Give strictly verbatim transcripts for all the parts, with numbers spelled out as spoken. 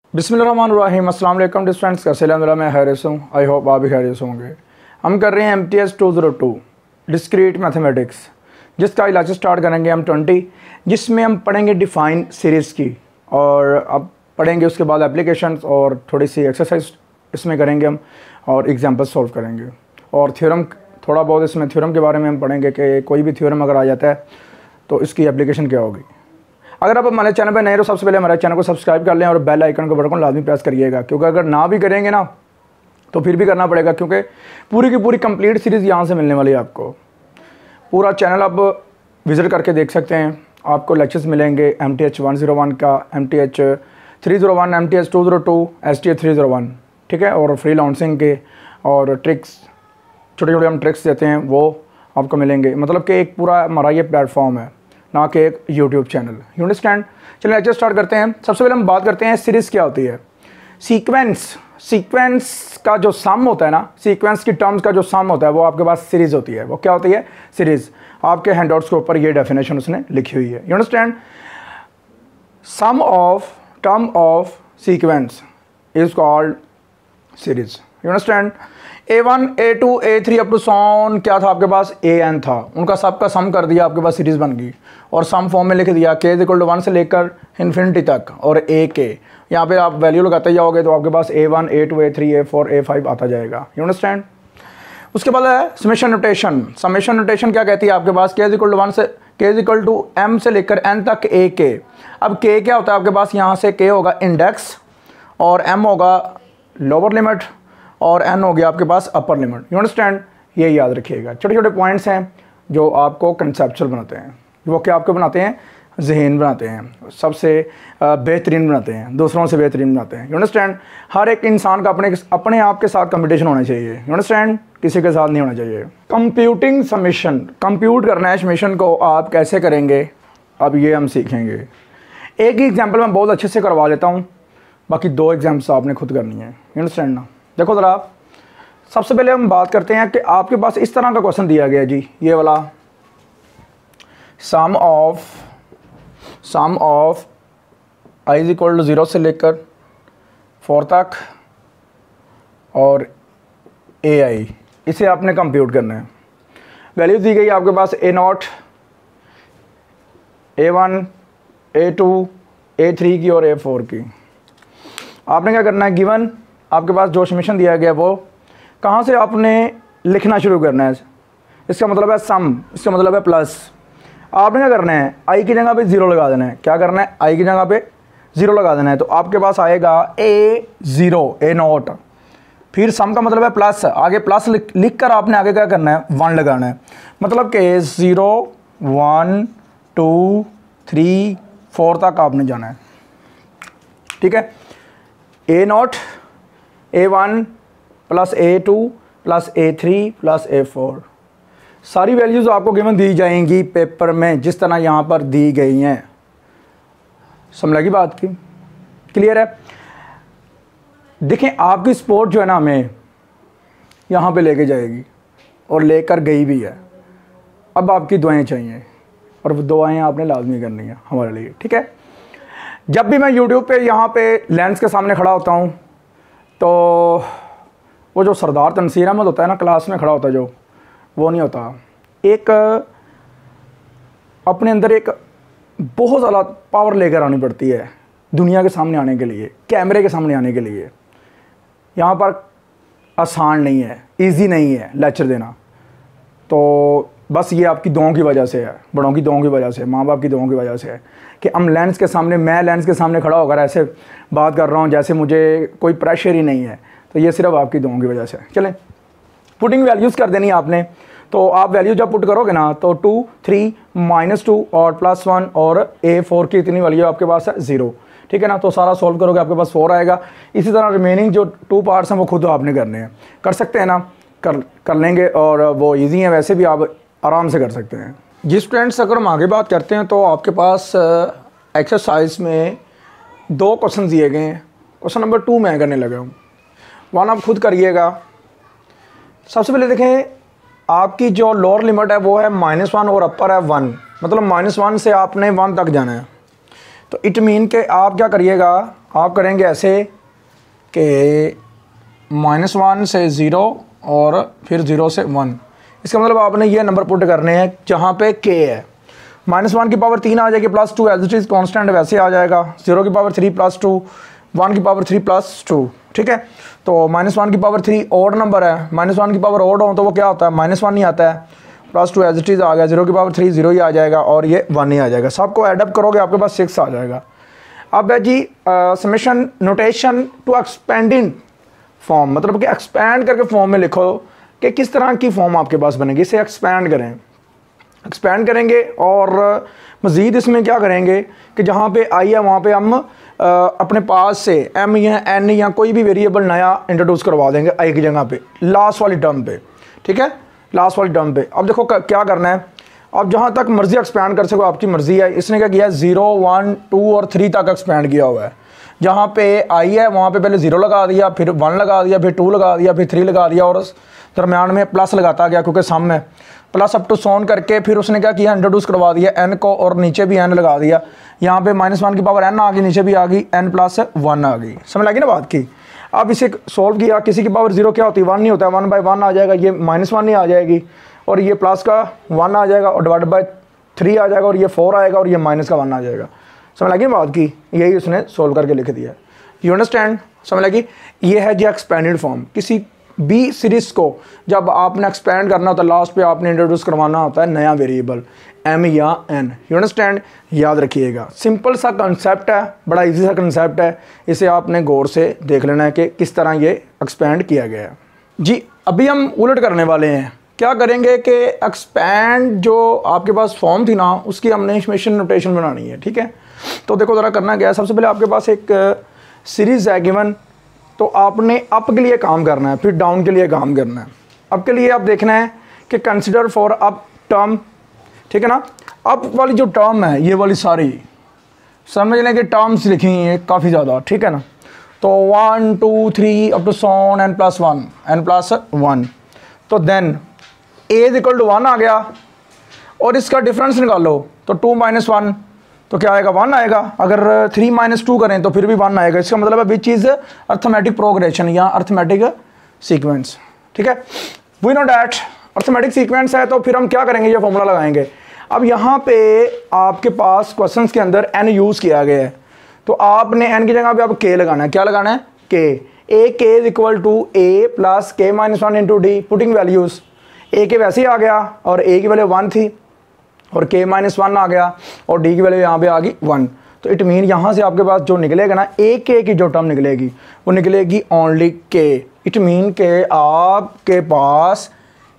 बिस्मिल्लाहिर्रहमानिर्रहीम, अस्सलाम वालेकुम डियर फ्रेंड्स, कैसे हैं? मैं खैरियत हूँ। आई होप आप भी खैरियत होंगे। हम कर रहे हैं M T S two zero two discrete mathematics, जिसका इलाज स्टार्ट करेंगे हम ट्वेंटी, जिसमें हम पढ़ेंगे डिफ़ाइन सीरीज़ की, और अब पढ़ेंगे उसके बाद एप्लीकेशंस और थोड़ी सी एक्सरसाइज इसमें करेंगे हम, और एग्जाम्पल सॉल्व करेंगे, और थ्योरम थोड़ा बहुत इसमें थ्योरम के बारे में हम पढ़ेंगे कि कोई भी थ्योरम अगर आ जाता है तो इसकी एप्लीकेशन क्या होगी। अगर आप हमारे चैनल पर नए हो, सबसे पहले हमारे चैनल को सब्सक्राइब कर लें और बेल आइकन को बटन लाजमी प्रेस करिएगा, क्योंकि अगर ना भी करेंगे ना तो फिर भी करना पड़ेगा, क्योंकि पूरी की पूरी कंप्लीट सीरीज़ यहाँ से मिलने वाली है आपको। पूरा चैनल आप विज़िट करके देख सकते हैं, आपको लेक्चर्स मिलेंगे M T H one zero one का, M T H three zero one, M T H two zero two, S T H three zero one, ठीक है, और फ्री लाउंसिंग के और ट्रिक्स, छोटे छोटे हम ट्रिक्स देते हैं वो आपको मिलेंगे। मतलब कि एक पूरा हमारा ये प्लेटफॉर्म है, ना कि एक यूट्यूब चैनल। You understand? चलिए लेक्चर स्टार्ट करते हैं। सबसे पहले हम बात करते हैं सीरीज़ क्या होती है। सीक्वेंस सीक्वेंस का जो सम होता है ना, सीक्वेंस की टर्म्स का जो सम होता है वो आपके पास सीरीज़ होती है। वो क्या होती है? सीरीज़। आपके हैंडआउट्स के ऊपर ये डेफिनेशन उसने लिखी हुई है। You understand? Sum of term of sequence is called series. You understand? A one, a two, a three up to so on क्या था आपके पास? ए एन था। उनका सब का सम कर दिया, आपके पास सीरीज़ बन गई, और सम फॉर्म में लिख दिया के इज इक्वल टू वन से लेकर इन्फिनिटी तक, और ए के यहाँ पे आप वैल्यू लगाते जाओगे तो आपके पास a one, a two, a three, a four, a five आता जाएगा। You understand? उसके बाद है समेशन नोटेशन। समेशन नोटेशन क्या कहती है आपके पास? के इज इक्वल टू वन से के इज इक्वल टू एम से लेकर एन तक ए के। अब के क्या होता है आपके पास? यहाँ से के होगा इंडेक्स, और एम होगा लोअर लिमिट, और एन हो गया आपके पास अपर लिमिट। You understand? ये याद रखिएगा। छोटे छोटे पॉइंट्स हैं जो आपको कंसेप्चुअल बनाते हैं, वो क्या आपको बनाते हैं? ज़हन बनाते हैं, सबसे बेहतरीन बनाते हैं, दूसरों से बेहतरीन बनाते हैं। You understand? हर एक इंसान का अपने अपने आप के साथ कंपटीशन होना चाहिए। You understand? किसी के साथ नहीं होना चाहिए। कंप्यूटिंग समेशन, कंप्यूट करना है समेशन को आप कैसे करेंगे, अब ये हम सीखेंगे। एक ही एग्जाम्पल मैं बहुत अच्छे से करवा लेता हूँ, बाकी दो एग्जाम्पल्स आपने खुद करनी है। यू अंडरस्टैंड ना? देखो ज़रा, सबसे पहले हम बात करते हैं कि आपके पास इस तरह का क्वेश्चन दिया गया जी, ये वाला sum of sum of i is equal to zero से लेकर फोर तक और ए आई, इसे आपने कंप्यूट करना है। वैल्यू दी गई आपके पास a nought, a one, a two, a three की और ए फोर की। आपने क्या करना है? गिवन आपके पास जो समेशन दिया गया वो कहाँ से आपने लिखना शुरू करना है। इसका मतलब है सम, इसका मतलब है प्लस। आपने क्या करना है? आई की जगह पे ज़ीरो लगा देना है। क्या करना है? आई की जगह पे ज़ीरो लगा देना है, तो आपके पास आएगा ए ज़ीरो, ए नॉट। फिर सम का मतलब है प्लस, आगे प्लस लिख लिख कर आपने आगे क्या करना है? वन लगाना है। मतलब कि zero, one, two, three, four तक आपने जाना है, ठीक है। A nought, a one plus a two plus a three plus a four, सारी वैल्यूज़ आपको गिवन दी जाएंगी पेपर में जिस तरह यहाँ पर दी गई हैं। समझ लगी बात की? क्लियर है? देखें, आपकी स्पोर्ट जो है ना हमें यहाँ पे लेके जाएगी, और लेकर गई भी है। अब आपकी दुआएं चाहिए, और वो दुआएं आपने लाजमी करनी है हमारे लिए, ठीक है। जब भी मैं यूट्यूब पे यहाँ पे लेंस के सामने खड़ा होता हूँ, तो वो जो सरदार तनसीर अहमद होता है ना, क्लास में खड़ा होता है जो, वो नहीं होता। एक अपने अंदर एक बहुत ज़्यादा पावर लेकर आनी पड़ती है दुनिया के सामने आने के लिए, कैमरे के सामने आने के लिए। यहाँ पर आसान नहीं है, इजी नहीं है लेक्चर देना। तो बस ये आपकी दुआओं की वजह से है, बड़ों की दुआओं की वजह से, माँ बाप की दुआओं की वजह से है कि हम लेंस के सामने, मैं लेंस के सामने खड़ा होकर ऐसे बात कर रहा हूँ जैसे मुझे कोई प्रेशर ही नहीं है। तो ये सिर्फ आपकी दुआओं की वजह से है। चलें, पुटिंग वैल्यूज़ कर देनी है आपने। तो आप वैल्यू जब पुट करोगे ना, तो टू, थ्री, माइनस टू और प्लस वन, और ए फोर की इतनी वैल्यू आपके पास है ज़ीरो, ठीक है ना। तो सारा सॉल्व करोगे आपके पास फोर आएगा। इसी तरह रिमेनिंग जो टू पार्ट्स हैं वो खुद आपने करने हैं। कर सकते हैं ना? कर कर लेंगे, और वो ईजी है, वैसे भी आप आराम से कर सकते हैं। जी स्टूडेंट्स, अगर हम आगे बात करते हैं तो आपके पास एक्सरसाइज में दो क्वेश्चन दिए गए हैं। क्वेश्चन नंबर टू मैं करने लगा हूँ, वन आप खुद करिएगा। सबसे पहले देखें, आपकी जो लोअर लिमिट है वो है माइनस वन और अपर है वन, मतलब माइनस वन से आपने वन तक जाना है। तो इट मीन के आप क्या करिएगा, आप करेंगे ऐसे कि माइनस वन से ज़ीरो और फिर ज़ीरो से वन। इसका मतलब आपने ये नंबर पुट करने हैं जहाँ पे के है। माइनस वन की पावर तीन आ जाएगी plus two as it is constant वैसे आ जाएगा। ज़ीरो की power three plus two, one की पावर थ्री प्लस टू, ठीक है। तो माइनस वन की पावर थ्री ऑड नंबर है, माइनस वन की पावर ऑड हो तो वो क्या होता है, माइनस वन ही आता है। Plus two as it is आ गया, जीरो की पावर थ्री जीरो ही आ जाएगा और ये वन ही आ जाएगा। सबको एडअप करोगे आपके पास सिक्स आ जाएगा। अब है जी summation notation to expanding form, मतलब कि एक्सपैंड करके फॉर्म में लिखो कि किस तरह की फॉर्म आपके पास बनेगी। इसे एक्सपैंड करें, एक्सपैंड करेंगे और मज़ीद इसमें क्या करेंगे कि जहाँ पे आई है वहाँ पे हम आ, अपने पास से एम या एन या कोई भी वेरिएबल नया इंट्रोड्यूस करवा देंगे आई की जगह पे, लास्ट वाली टर्म पे, ठीक है, लास्ट वाली टर्म पे। अब देखो क्या करना है, अब जहाँ तक मर्जी एक्सपैंड कर सको आपकी मर्जी है। इसने क्या किया है, ज़ीरो वन टू और थ्री तक एक्सपैंड किया हुआ है। जहाँ पे आई है वहाँ पे पहले ज़ीरो लगा दिया, फिर वन लगा दिया, फिर टू लगा दिया, फिर थ्री लगा दिया और दरम्यान में प्लस लगाता गया क्योंकि सम में प्लस अप टू सोन करके फिर उसने क्या किया, इंट्रोड्यूस करवा दिया एन को और नीचे भी एन लगा दिया। यहाँ पे माइनस वन की पावर एन आ गई, नीचे भी आ गई एन प्लस वन आ गई। समझ लगी ना बात की। अब इसे सोल्व किया, किसी की पावर जीरो क्या होती है, वन नहीं होता है, वन बाई वन आ जाएगा, ये माइनस वन ही आ जाएगी और ये प्लस का वन आ जाएगा और डिवाइड बाई थ्री आ जाएगा और ये फोर आएगा और ये माइनस का वन आ जाएगा। समझ लगी बात की, यही उसने सोल्व करके लिख दिया। यू अंडरस्टैंड, समझ लगी। ये है जी एक्सपेंडेड फॉर्म। किसी बी सीरीज़ को जब आपने एक्सपेंड करना होता है लास्ट पे आपने इंट्रोड्यूस करवाना होता है नया वेरिएबल एम या एन। यू अंडरस्टैंड, याद रखिएगा। सिंपल सा कंसेप्ट है, बड़ा इजी सा कंसेप्ट है, इसे आपने गौर से देख लेना है कि किस तरह ये एक्सपेंड किया गया है जी। अभी हम उलट करने वाले हैं। क्या करेंगे कि एक्सपेंड जो आपके पास फॉर्म थी ना उसकी हमने समेशन नोटेशन बनानी है, ठीक है। तो देखो ज़रा करना क्या है, सबसे पहले आपके पास एक सीरीज़ है गिवन, तो आपने अप के लिए काम करना है, फिर डाउन के लिए काम करना है। अप के लिए आप देखना है कि कंसिडर फॉर अप टर्म, ठीक है ना। अप वाली जो टर्म है ये वाली सारी समझ लें कि टर्म्स लिखी हैं काफ़ी ज़्यादा, ठीक है ना। तो one two three up to so on n plus one n plus one. तो then a is equal to one आ गया और इसका डिफरेंस निकालो तो टू माइनस वन तो क्या आएगा, वन आएगा। अगर थ्री माइनस टू करें तो फिर भी वन आएगा। इसका मतलब है विच इज़ अर्थमेटिक प्रोग्रेशन या अर्थमेटिक सीक्वेंस, ठीक है। We know that arithmetic sequence है तो फिर हम क्या करेंगे, ये फॉर्मूला लगाएंगे। अब यहाँ पे आपके पास क्वेश्चंस के अंदर एन यूज़ किया गया है तो आपने एन की जगह पे आप के लगाना है। क्या लगाना है, k. A k is equal to a plus k minus one into d, putting values. A k वैसे ही आ गया और ए की वैल्यू वन थी और के माइनस वन आ गया और डी की वैल्यू यहाँ पे आ गई वन। तो इट मीन यहाँ से आपके पास जो निकलेगा ना, ए के की जो टर्म निकलेगी वो निकलेगी ओनली के। इट मीन के आपके पास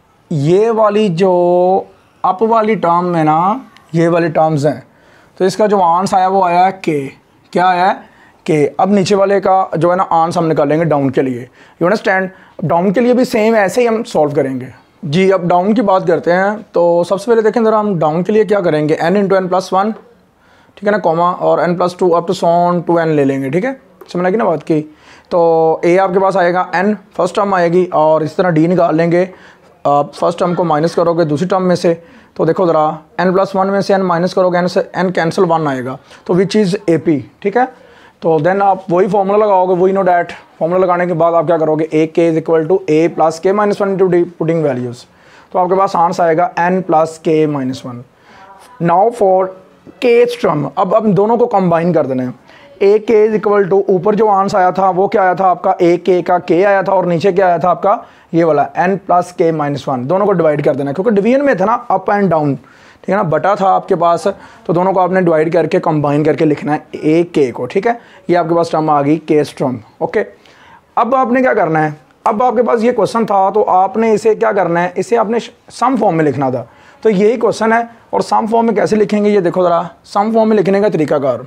ये वाली जो अप वाली टर्म में ना ये वाली टर्म्स हैं तो इसका जो आंस आया वो आया के। क्या आया के। अब नीचे वाले का जो है ना आंस हम निकालेंगे डाउन के लिए। यू अंडरस्टैंड, डाउन के लिए भी सेम ऐसे ही हम सॉल्व करेंगे जी। अब डाउन की बात करते हैं तो सबसे पहले देखें ज़रा हम डाउन के लिए क्या करेंगे, n into N plus one, ठीक है ना, कॉमा और n plus two up to so on two n ले लेंगे, ठीक है। समझ लगी ना बात की। तो ए आपके पास आएगा एन, फर्स्ट टर्म आएगी और इस तरह डी निकाल लेंगे। आप फर्स्ट टर्म को माइनस करोगे दूसरी टर्म में से तो देखो ज़रा एन प्लस वन में से एन माइनस करोगे, एन से एन कैंसिल वन आएगा तो विच इज़ ए पी, ठीक है। तो देन आप वही फॉर्मूला लगाओगे, वही नो डैट। फॉर्मूला लगाने के बाद आप क्या करोगे, a k is equal to a plus k minus one into d, putting values. तो आपके पास आंसर आएगा n plus k minus one. Now for k term, अब अब दोनों को कंबाइन कर देना है। ए के इज इक्वल टू ऊपर जो आंसर आया था वो क्या आया था आपका, ए के का के आया था और नीचे क्या आया था आपका ये वाला n plus k minus one. दोनों को डिवाइड कर देना है क्योंकि डिवीजन में था ना अप एंड डाउन, ठीक है ना, बटा था आपके पास तो दोनों को आपने डिवाइड करके कंबाइन करके लिखना है ए के को, ठीक है। ये आपके पास टर्म आ गई के टर्म, ओके। अब आपने क्या करना है, अब आपके पास ये क्वेश्चन था तो आपने इसे क्या करना है, इसे आपने सम फॉर्म में लिखना था। तो यही क्वेश्चन है और सम फॉर्म में कैसे लिखेंगे ये देखो ज़रा। सम फॉर्म में लिखने का तरीकाकार,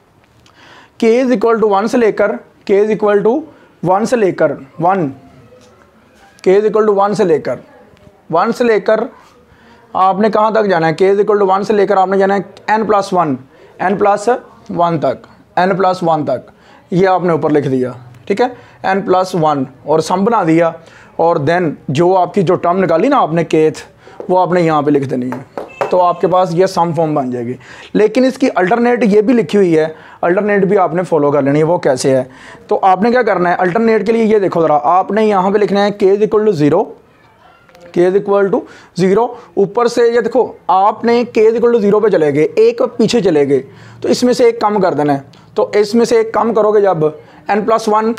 के इज इक्वल टू वन से लेकर के इज इक्वल टू वन से लेकर वन के इज इक्वल टू वन से लेकर वन से लेकर आपने कहाँ तक जाना है, k is equal to one से लेकर आपने जाना है N plus one n plus one तक एन प्लस वन तक। ये आपने ऊपर लिख दिया, ठीक है, एन प्लस वन और सम बना दिया और देन जो आपकी जो टर्म निकाली ना आपने केथ वो आपने यहाँ पे लिख देनी है। तो आपके पास ये सम फॉर्म बन जाएगी। लेकिन इसकी अल्टरनेट ये भी लिखी हुई है, अल्टरनेट भी आपने फॉलो कर लेनी है। वो कैसे है, तो आपने क्या करना है अल्टरनेट के लिए, ये देखो ज़रा, आपने यहाँ पे लिखना है k is equal to zero, k is equal to zero. ऊपर से ये देखो आपने के इज इक्वल टू ज़ीरो पे चले गए, एक पीछे चले गए, तो इसमें से एक कम कर देना है। तो इसमें से एक कम करोगे जब n plus one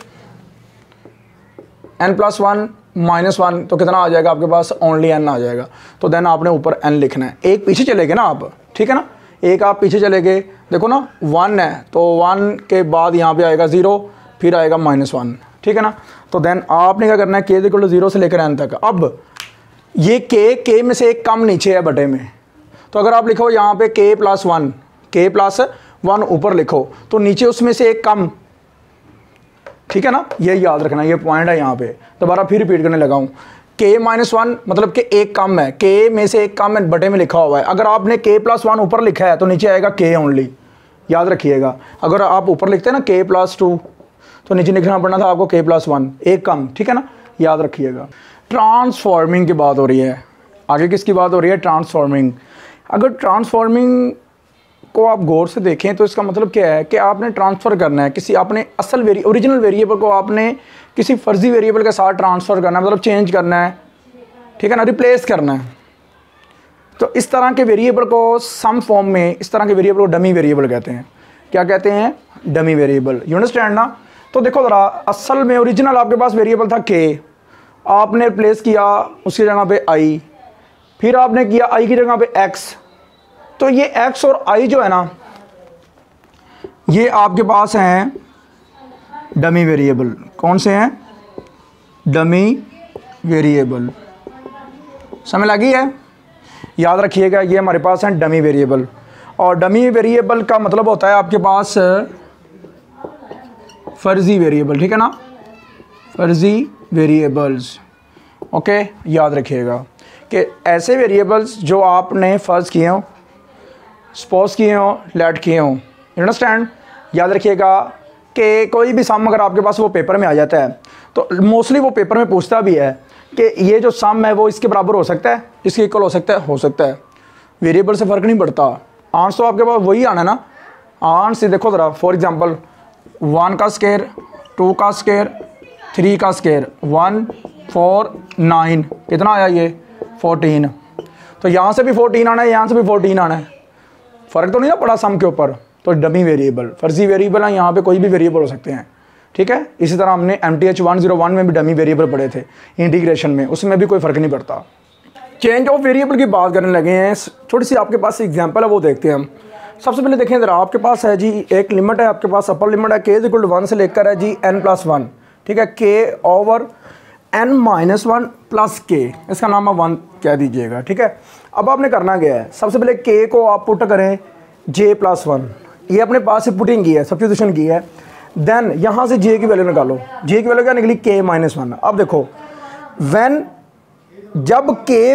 n plus one minus one, तो कितना आ जाएगा आपके पास, ओनली एन आ जाएगा। तो देन आपने ऊपर एन लिखना है। एक पीछे चले गए ना आप, ठीक है ना, एक आप पीछे चले गए, देखो ना वन है, तो वन के बाद यहाँ पे आएगा ज़ीरो, फिर आएगा माइनस वन, ठीक है ना। तो देन आपने क्या करना है, के इक्वल टू ज़ीरो से लेकर एन तक। अब ये के के में से एक कम नीचे है बटे में, तो अगर आप लिखो यहाँ पे k plus one, k plus one ऊपर लिखो, तो नीचे उसमें से एक कम, ठीक है ना, ये याद रखना, ये पॉइंट है यहाँ पे। दोबारा फिर रिपीट करने लगा हूँ, के माइनस वन मतलब कि एक कम है, के में से एक कम है बटे में लिखा हुआ है। अगर आपने के प्लस वन ऊपर लिखा है तो नीचे आएगा के ओनली, याद रखिएगा। अगर आप ऊपर लिखते हैं ना के प्लस टू, तो नीचे लिखना पड़ना था आपको के प्लस वन, एक कम, ठीक है ना, याद रखिएगा। ट्रांसफॉर्मिंग की बात हो रही है, आगे किसकी बात हो रही है, ट्रांसफॉर्मिंग। अगर ट्रांसफॉर्मिंग को आप गौर से देखें तो इसका मतलब क्या है कि आपने ट्रांसफ़र करना है किसी, अपने असल वेरी ओरिजिनल वेरिएबल को आपने किसी फर्जी वेरिएबल के साथ ट्रांसफ़र करना है, मतलब चेंज करना है, ठीक है ना, रिप्लेस करना है। तो इस तरह के वेरिएबल को सम फॉर्म में, इस तरह के वेरिएबल को डमी वेरिएबल कहते हैं। क्या कहते हैं, डमी वेरिएबल, यू अंडरस्टैंड ना। तो देखो ज़रा, असल में ओरिजिनल आपके पास वेरिएबल था के, आपने रिप्लेस किया उसकी जगह पे आई, फिर आपने किया आई की जगह पे एक्स। तो ये x और i जो है ना, ये आपके पास हैं डमी वेरिएबल। कौन से हैं, डमी वेरिएबल, समझ लगी है, याद रखिएगा, ये हमारे पास हैं डमी वेरिएबल। और डमी वेरिएबल का मतलब होता है आपके पास फर्जी वेरिएबल, ठीक है ना, फर्जी वेरिएबल्स। ओके, याद रखिएगा कि ऐसे वेरिएबल्स जो आपने फर्ज किए हों, सपोज किए हों, लेट किए हों, यू अंडरस्टैंड। याद रखिएगा कि कोई भी सम अगर आपके पास वो पेपर में आ जाता है, तो मोस्टली वो पेपर में पूछता भी है कि ये जो सम है वो इसके बराबर हो सकता है, इसके इक्वल हो सकता है, हो सकता है, वेरिएबल से फ़र्क नहीं पड़ता, आंसर तो आपके पास वही आना है ना। आंसर देखो ज़रा, फॉर एग्जांपल वन का स्क्वायर, टू का स्क्वायर, थ्री का स्क्वायर, वन फोर नाइन, कितना आया ये, फोर्टीन। तो यहाँ से भी फोर्टीन आना है, यहाँ से भी फोर्टीन आना है, फ़र्क तो नहीं ना पड़ा सम के ऊपर। तो डमी वेरिएबल, फर्जी वेरिएबल है, यहाँ पे कोई भी वेरिएबल हो सकते हैं, ठीक है। इसी तरह हमने M T H one zero one में भी डमी वेरिएबल पढ़े थे इंटीग्रेशन में, उसमें भी कोई फ़र्क नहीं पड़ता। चेंज ऑफ वेरिएबल की बात करने लगे हैं, थोड़ी सी आपके पास एग्जांपल है वो देखते हैं हम। सबसे पहले देखें ज़रा, आपके पास है जी एक लिमिट है, आपके पास अपर लिमिट है k is equal to one से लेकर है जी एन प्लस वन, ठीक है, k over n minus one plus k, इसका नाम आप वन कह दीजिएगा, ठीक है। अब आपने करना क्या है, सबसे पहले के को आप पुट करें जे प्लस वन, ये अपने पास से पुटिंग की है, सब्स्टिट्यूशन की है। देन यहाँ से जे की वैल्यू निकालो, जे की वैल्यू क्या निकली, के माइनस वन। अब देखो व्हेन, जब के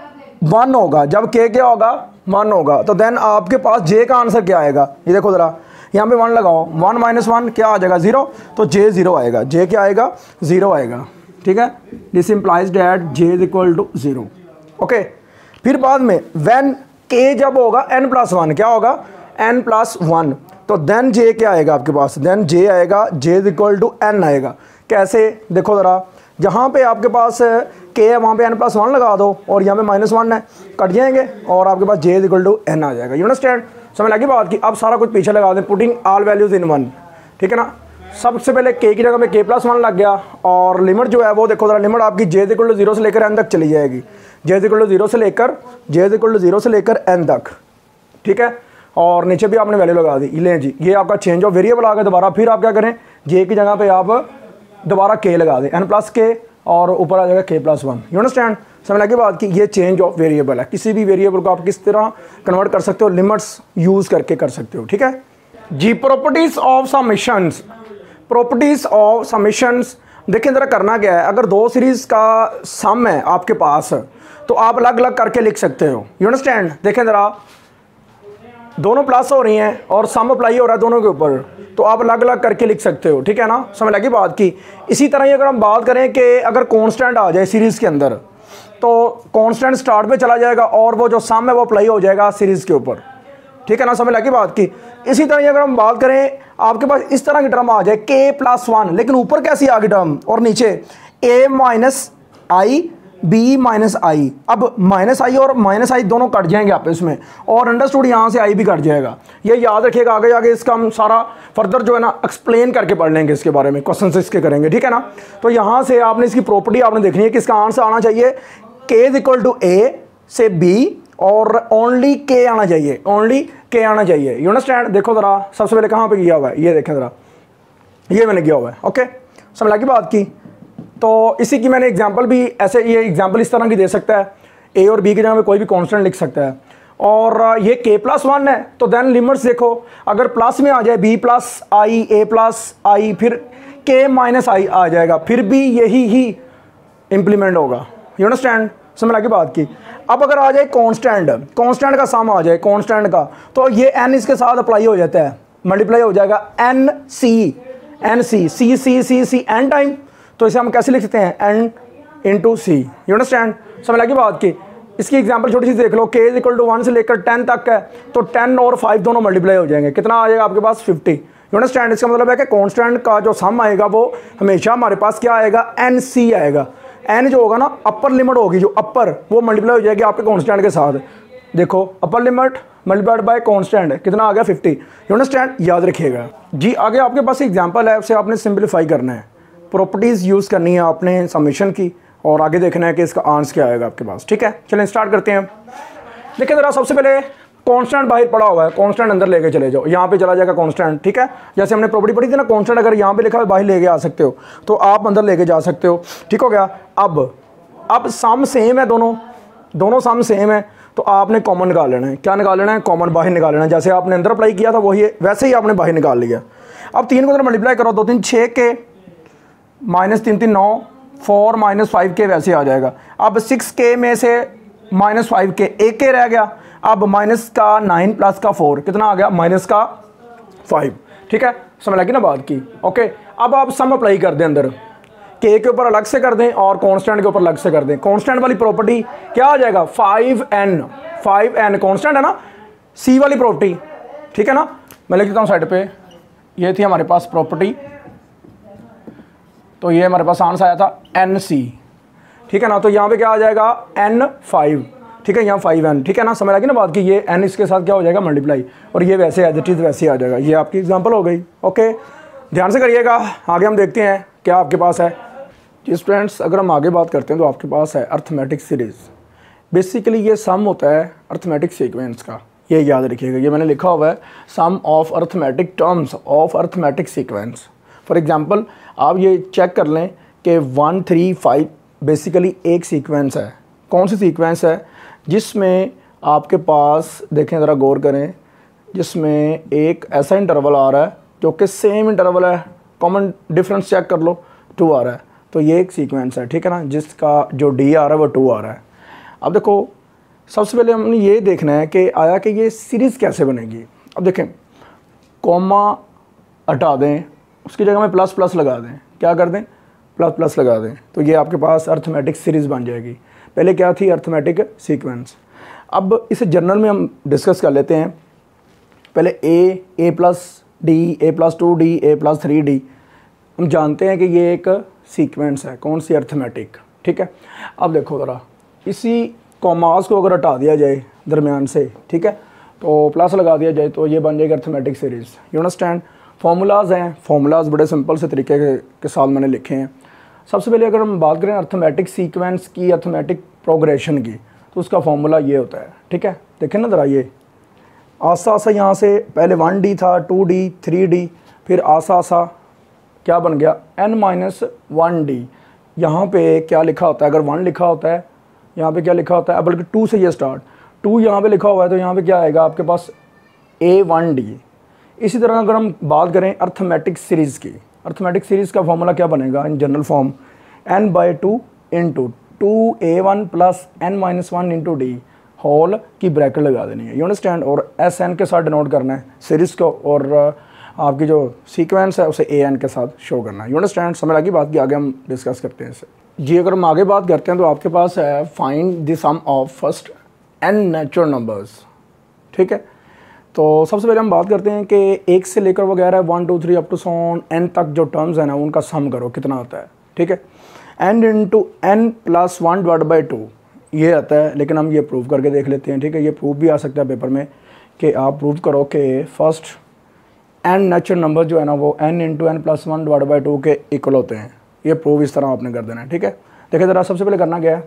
वन होगा, जब के क्या होगा, वन होगा, तो देन आपके पास जे का आंसर क्या आएगा, ये देखो ज़रा, यहाँ पे वन लगाओ, वन माइनस वन क्या आ जाएगा, ज़ीरो, तो जे ज़ीरो आएगा, जे क्या आएगा, ज़ीरो आएगा, ठीक है। This implies that j is equal to zero, okay. फिर बाद में व्हेन के जब होगा एन प्लस वन, क्या होगा, एन प्लस वन, तो देन जे क्या आएगा आपके पास, देन जे आएगा, j is equal to n आएगा। कैसे, देखो ज़रा, जहाँ पे आपके पास के है वहाँ पे एन प्लस वन लगा दो, और यहाँ पे माइनस वन है, कट जाएंगे और आपके पास j is equal to N आ जाएगा। यू अंडरस्टैंड, समझ लगी बात की। अब सारा कुछ पीछे लगा दें, putting all values in one, ठीक है ना। सबसे पहले के की जगह पे के प्लस वन लग गया, और लिमिट जो है वो देखो ज़रा, लिमिट आपकी j is equal to zero से लेकर एन तक चली जाएगी, j is equal to zero से लेकर j is equal to zero से लेकर एन तक, ठीक है। और नीचे भी आपने वैल्यू लगा दी, लें जी, ये आपका चेंज ऑफ वेरिएबल आ गया। दोबारा फिर आप क्या करें, जे की जगह पे आप दोबारा के लगा दें, एन प्लस के, और ऊपर आ जाएगा के प्लस वन। यू अंडरस्टैंड, समझ लगी बात कि ये चेंज ऑफ वेरिएबल है। किसी भी वेरिएबल को आप किस तरह कन्वर्ट कर सकते हो, लिमिट्स यूज़ करके कर सकते हो, ठीक है जी। Properties of summations, properties of summations देखें ज़रा, करना क्या है, अगर दो सीरीज़ का सम है आपके पास तो आप अलग अलग करके लिख सकते हो। यू अंडरस्टैंड, देखें ज़रा, दोनों प्लस हो रही हैं और सम अप्लाई हो रहा है दोनों के ऊपर, तो आप अलग अलग करके लिख सकते हो, ठीक है ना, समझ लगी बात की। इसी तरह ही अगर हम बात करें कि अगर कांस्टेंट आ जाए सीरीज़ के अंदर, तो कांस्टेंट स्टार्ट पे चला जाएगा और वो जो सम है वो अप्लाई हो जाएगा सीरीज़ के ऊपर, ठीक है ना, समझ लगी बात की। इसी तरह अगर हम बात करें आपके पास इस तरह की टर्म आ जाए के प्लस वन, लेकिन ऊपर कैसी आ गई टर्म और नीचे a minus i b minus i. अब माइनस आई और माइनस आई दोनों कट जाएंगे आपस में और अंडरस्टूड यहाँ से आई भी कट जाएगा। ये याद रखिएगा, आगे आगे इसका हम सारा फर्दर जो है ना एक्सप्लेन करके पढ़ लेंगे इसके बारे में, क्वेश्चन इसके करेंगे, ठीक है ना। तो यहाँ से आपने इसकी प्रॉपर्टी आपने देखनी है कि इसका आंसर आना चाहिए के इज इक्वल टू ए से बी और ओनली के आना चाहिए, ओनली के आना चाहिए। You understand. देखो ज़रा सबसे पहले कहाँ पे किया हुआ है, ये देखें ज़रा, ये मैंने किया हुआ है। ओके, समझ लगी बात की। तो इसी की मैंने एग्जांपल भी ऐसे, ये एग्जांपल इस तरह की दे सकता है, ए और बी की जगह में कोई भी कांस्टेंट लिख सकता है। और ये के प्लस वन है तो देन लिमिट्स देखो, अगर प्लस में आ जाए b plus i, a plus i, फिर के माइनस आई आ जाएगा, फिर भी यही ही इम्प्लीमेंट होगा। यू अंडरस्टैंड, समझ लगी बात की। अब अगर आ जाए कांस्टेंट, कांस्टेंट का सम आ जाए कांस्टेंट का, तो ये एन इसके साथ अप्लाई हो जाता है, मल्टीप्लाई हो जाएगा n c, n c c c c c n time. तो इसे हम कैसे लिख सकते हैं, n into c. You understand, समझ लगी बात की। इसकी एग्जांपल छोटी सी देख लो, के इज इक्वल टू वन से लेकर टेन तक है, तो टेन और फाइव दोनों मल्टीप्लाई हो जाएंगे, कितना आ जाएगा आपके पास फिफ्टी। यू अंडरस्टैंड, इसका मतलब है कि कांस्टेंट का जो सम आएगा वो हमेशा हमारे पास क्या आएगा, एन सी आएगा। एन जो होगा ना अपर लिमिट होगी, जो अपर वो मल्टीप्लाई हो जाएगी आपके कांस्टेंट के साथ। देखो upper limit multiplied by constant कितना आ गया फिफ्टी। यू अंडरस्टैंड, याद रखिएगा जी। आगे आपके पास एग्जांपल है, उसे आपने सिंपलीफाई करना है, प्रॉपर्टीज़ यूज़ करनी है आपने समेशन की, और आगे देखना है कि इसका आंसर क्या आएगा आपके पास, ठीक है। चलें स्टार्ट करते हैं। देखिए ज़रा सबसे पहले कांस्टेंट बाहर पड़ा हुआ है, कांस्टेंट अंदर लेके चले जाओ, यहाँ पे चला जाएगा कांस्टेंट, ठीक है। जैसे हमने प्रॉपर्टी पढ़ी थी ना, कांस्टेंट अगर यहाँ पे लिखा है बाहर लेके आ सकते हो, तो आप अंदर लेके जा सकते हो, ठीक हो गया। अब अब सम सेम है, दोनों दोनों सम सेम है, तो आपने कॉमन निकाल लेना है। क्या निकाल लेना है, कॉमन बाहर निकाल लेना है। जैसे आपने अंदर अप्लाई किया था वही वैसे ही आपने बाहर निकाल लिया। अब तीन को अंदर मल्टीप्लाई करो, दो तीन छः के माइनस तीन तीन नौ, फोर माइनस फाइव के वैसे आ जाएगा। अब सिक्स के में से माइनस फाइव के एक के रह गया, अब माइनस का नाइन प्लस का फोर कितना आ गया, माइनस का फाइव, ठीक है। समझ लगी ना बात की। ओके, अब आप सम अप्लाई कर दें, अंदर के के ऊपर अलग से कर दें और कांस्टेंट के ऊपर अलग से कर दें। कांस्टेंट वाली प्रॉपर्टी क्या आ जाएगा, five n, five n constant है ना, सी वाली प्रॉपर्टी, ठीक है ना। मैं लिख देता हूँ साइड पे, ये थी हमारे पास प्रॉपर्टी, तो ये हमारे पास आंसर आया था एन सी, ठीक है ना। तो यहाँ पे क्या आ जाएगा, एन फाइव, ठीक है, यहाँ फाइव एन, ठीक है ना। समझ लगी ना बात की। ये एन इसके साथ क्या हो जाएगा, मल्टीप्लाई, और ये वैसे एज इट इज़ वैसे आ जाएगा। ये आपकी एग्जांपल हो गई। ओके, ध्यान से करिएगा। आगे हम देखते हैं क्या आपके पास है जी स्टूडेंट्स। अगर हम आगे बात करते हैं तो आपके पास है अर्थमेटिक सीरीज़। बेसिकली ये सम होता है अर्थमेटिक सीक्वेंस का, ये याद रखिएगा। ये मैंने लिखा हुआ है, sum of arithmetic terms of arithmetic sequence. For example आप ये चेक कर लें कि वन थ्री फाइव बेसिकली एक सीक्वेंस है। कौन सी सीक्वेंस है, जिसमें आपके पास देखें ज़रा गौर करें, जिसमें एक ऐसा इंटरवल आ रहा है जो कि सेम इंटरवल है, कॉमन डिफरेंस चेक कर लो, टू आ रहा है, तो ये एक सीक्वेंस है, ठीक है ना, जिसका जो डी आ रहा है वो टू आ रहा है। अब देखो सबसे पहले हमने ये देखना है कि आया कि ये सीरीज़ कैसे बनेगी। अब देखें, कॉमा हटा दें, उसकी जगह में प्लस प्लस लगा दें, क्या कर दें, प्लस प्लस लगा दें, तो ये आपके पास अर्थमेटिक सीरीज़ बन जाएगी। पहले क्या थी, अर्थमेटिक सीक्वेंस। अब इसे जर्नल में हम डिस्कस कर लेते हैं। पहले a, a plus d, a plus two d, a plus three d, हम जानते हैं कि ये एक सीक्वेंस है, कौन सी, अर्थमेटिक, ठीक है। अब देखो ज़रा, इसी कॉमास को अगर हटा दिया जाए दरमियान से, ठीक है, तो प्लस लगा दिया जाए, तो ये बन जाएगी arithmetic series. You understand. Formulas हैं, फार्मूलाज बड़े सिंपल से तरीके के, के साथ मैंने लिखे हैं। सबसे पहले अगर हम बात करें अर्थमेटिक सीक्वेंस की, अर्थमेटिक प्रोग्रेशन की, तो उसका फार्मूला ये होता है, ठीक है। देखें ना ज़रा, ये आसा आसा यहाँ से पहले वन डी था, टू डी, थ्री डी, फिर आसा आसा क्या बन गया, एन माइनस वन डी। यहाँ पे क्या लिखा होता है, अगर वन लिखा होता है, यहाँ पे क्या लिखा होता है, बल्कि टू से ये स्टार्ट, टू यहाँ पे लिखा हुआ है, तो यहाँ पे क्या आएगा आपके पास, ए वन डी। इसी तरह अगर हम बात करें अर्थमेटिक सीरीज़ की, अर्थमेटिक सीरीज़ का फॉर्मूला क्या बनेगा in general form, n by two into two A one plus N minus one into d whole की ब्रैकेट लगा देनी है। You understand. और एस एन के साथ डिनोट करना है सीरीज़ को, और आपकी जो सीक्वेंस है उसे ए एन के साथ शो करना है। You understand. समझ लगी बात की, आगे हम डिस्कस करते हैं इसे जी अगर हम आगे बात करते हैं तो आपके पास है find the sum of first n natural numbers. ठीक है, तो सबसे पहले हम बात करते हैं कि एक से लेकर वगैरह one two three up to so on n तक जो टर्म्स है ना उनका सम करो कितना आता है। ठीक है, n into N plus one divide by two ये आता है, लेकिन हम ये प्रूव करके देख लेते हैं। ठीक है, ये प्रूफ भी आ सकता है पेपर में कि आप प्रूव करो कि फर्स्ट एन नेचुरल नंबर जो है ना वो n into N plus one divide by two के इक्वल होते हैं। ये प्रूव इस तरह आपने कर देना है। ठीक है, देखिए ज़रा सबसे पहले करना क्या है,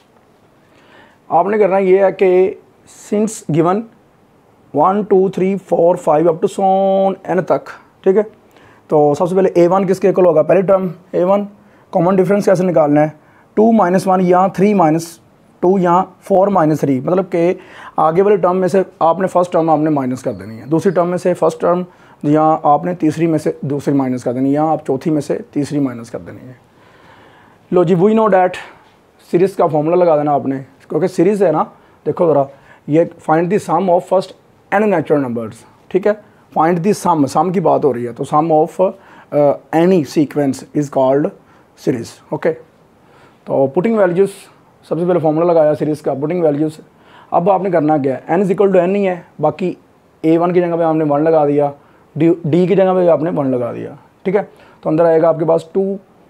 आपने करना ये है कि since given one two three four five up to so on n तक। ठीक है, तो सबसे पहले ए वन किसके इक्वल होगा, पहली term a one, common difference कैसे निकालना है, टू माइनस वन या थ्री माइनस टू या फोर माइनस थ्री, मतलब कि आगे वाली टर्म में से आपने फर्स्ट टर्म आपने माइनस कर देनी है, दूसरी टर्म में से फर्स्ट टर्म या आपने तीसरी में से दूसरी माइनस कर देनी है, या आप चौथी में से तीसरी माइनस कर देनी है। लो जी, वी नो डैट सीरीज़ का फॉर्मूला लगा देना आपने, क्योंकि सीरीज़ है ना, देखो ज़रा ये find the sum of first n natural numbers. ठीक है, फाइंड द सम, सम की बात हो रही है, तो sum of any sequence is called series. Okay, तो पुटिंग वैल्यूज़, सबसे पहले फॉर्मूला लगाया सीरीज़ का, पुटिंग वैल्यूज़। अब आपने करना क्या है, N is equal to n ही है, बाकी ए वन की जगह पे आपने वन लगा दिया, डी डी की जगह पे आपने वन लगा दिया। ठीक है, तो अंदर आएगा आपके पास टू,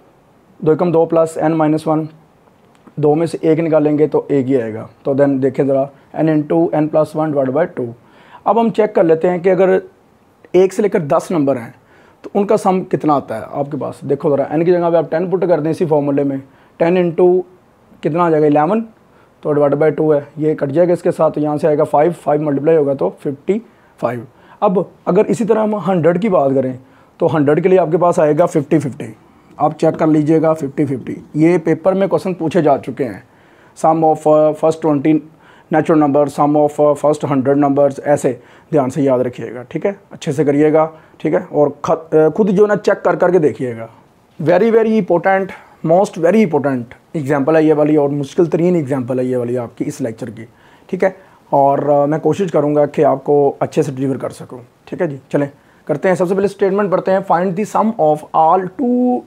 दो एकम दो प्लस एन माइनस वन, दो में से एक निकालेंगे तो एक ही आएगा। तो देन देखें ज़रा n into N plus one divide by two. अब हम चेक कर लेते हैं कि अगर एक से लेकर दस नंबर हैं तो उनका सम कितना आता है आपके पास। देखो ज़रा एन की जगह पे आप टेन पुट कर दें इसी फॉर्मूले में, टेन इंटू कितना आ जाएगा इलेवन, तो डिवाइड बाई टू है, ये कट जाएगा इसके साथ, तो यहाँ से आएगा फाइव, फाइव मल्टीप्लाई होगा तो फिफ्टी फाइव। अब अगर इसी तरह हम हंड्रेड की बात करें तो हंड्रेड के लिए आपके पास आएगा फिफ्टी फिफ्टी। आप चेक कर लीजिएगा फिफ्टी फिफ्टी, ये पेपर में क्वेश्चन पूछे जा चुके हैं। Sum of first twenty natural number, sum of first hundred numbers, ऐसे ध्यान से याद रखिएगा। ठीक है, अच्छे से करिएगा। ठीक है, और खुद जो ना चेक कर करके देखिएगा। Very very important, most very important example है ये वाली, और मुश्किल तरीन एग्जाम्पल है ये वाली आपकी इस लेक्चर की। ठीक है, और uh, मैं कोशिश करूँगा कि आपको अच्छे से डिलीवर कर सकूँ। ठीक है जी, चलें करते हैं। सबसे पहले स्टेटमेंट पढ़ते हैं, find the sum of all two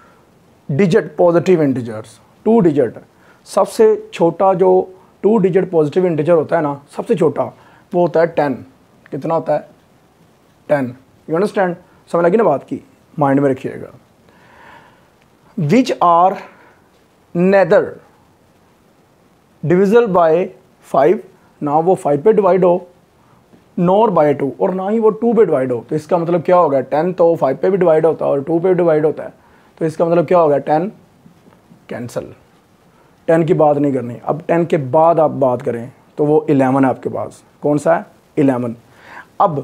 digit positive integers. Two digit, सबसे छोटा जो टू डिजिट पॉजिटिव इंटीजर होता है ना, सबसे छोटा वो होता है टेन। कितना होता है, टेन। यू अंडरस्टैंड, समझ लगी ना बात की, माइंड में रखिएगा। Which are neither divisible by five, ना वो फाइव पे डिवाइड हो नॉर बाय टू, और ना ही वो टू पे डिवाइड हो। तो इसका मतलब क्या होगा, टेन तो फाइव पे भी डिवाइड होता है और टू पे भी डिवाइड होता है, तो इसका मतलब क्या होगा, टेन कैंसल, टेन की बात नहीं करनी। अब टेन के बाद आप बात करें तो वो इलेवन है आपके पास। कौन सा है, इलेवन। अब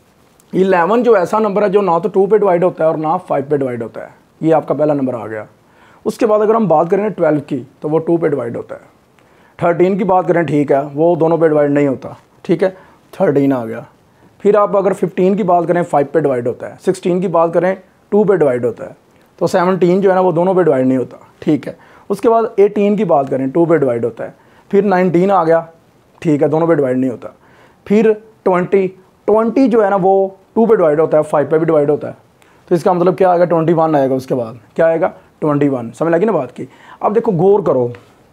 इलेवन जो ऐसा नंबर है जो ना तो टू पे डिवाइड होता है और ना फाइव पे डिवाइड होता है, ये आपका पहला नंबर आ गया। उसके बाद अगर हम बात करें ट्वेल्व की तो वो टू पे डिवाइड होता है। थर्टीन की बात करें, ठीक है, वो दोनों पे डिवाइड नहीं होता। ठीक है, थर्टीन आ गया। फिर आप अगर फिफ्टीन की बात करें फाइव पे डिवाइड होता है, सिक्सटीन की बात करें टू पे डिवाइड होता है, तो सेवनटीन जो है ना वो दोनों पे डिवाइड नहीं होता। ठीक है, उसके बाद एटीन की बात करें टू पे डिवाइड होता है। फिर नाइनटीन आ गया, ठीक है, दोनों पे डिवाइड नहीं होता। फिर ट्वेंटी, ट्वेंटी जो है ना वो टू पे डिवाइड होता है, फाइव पे भी डिवाइड होता है, तो इसका मतलब क्या आएगा, ट्वेंटी वन आएगा। उसके बाद क्या आएगा, ट्वेंटी वन। समझ लगी ना बात की। अब देखो गौर करो,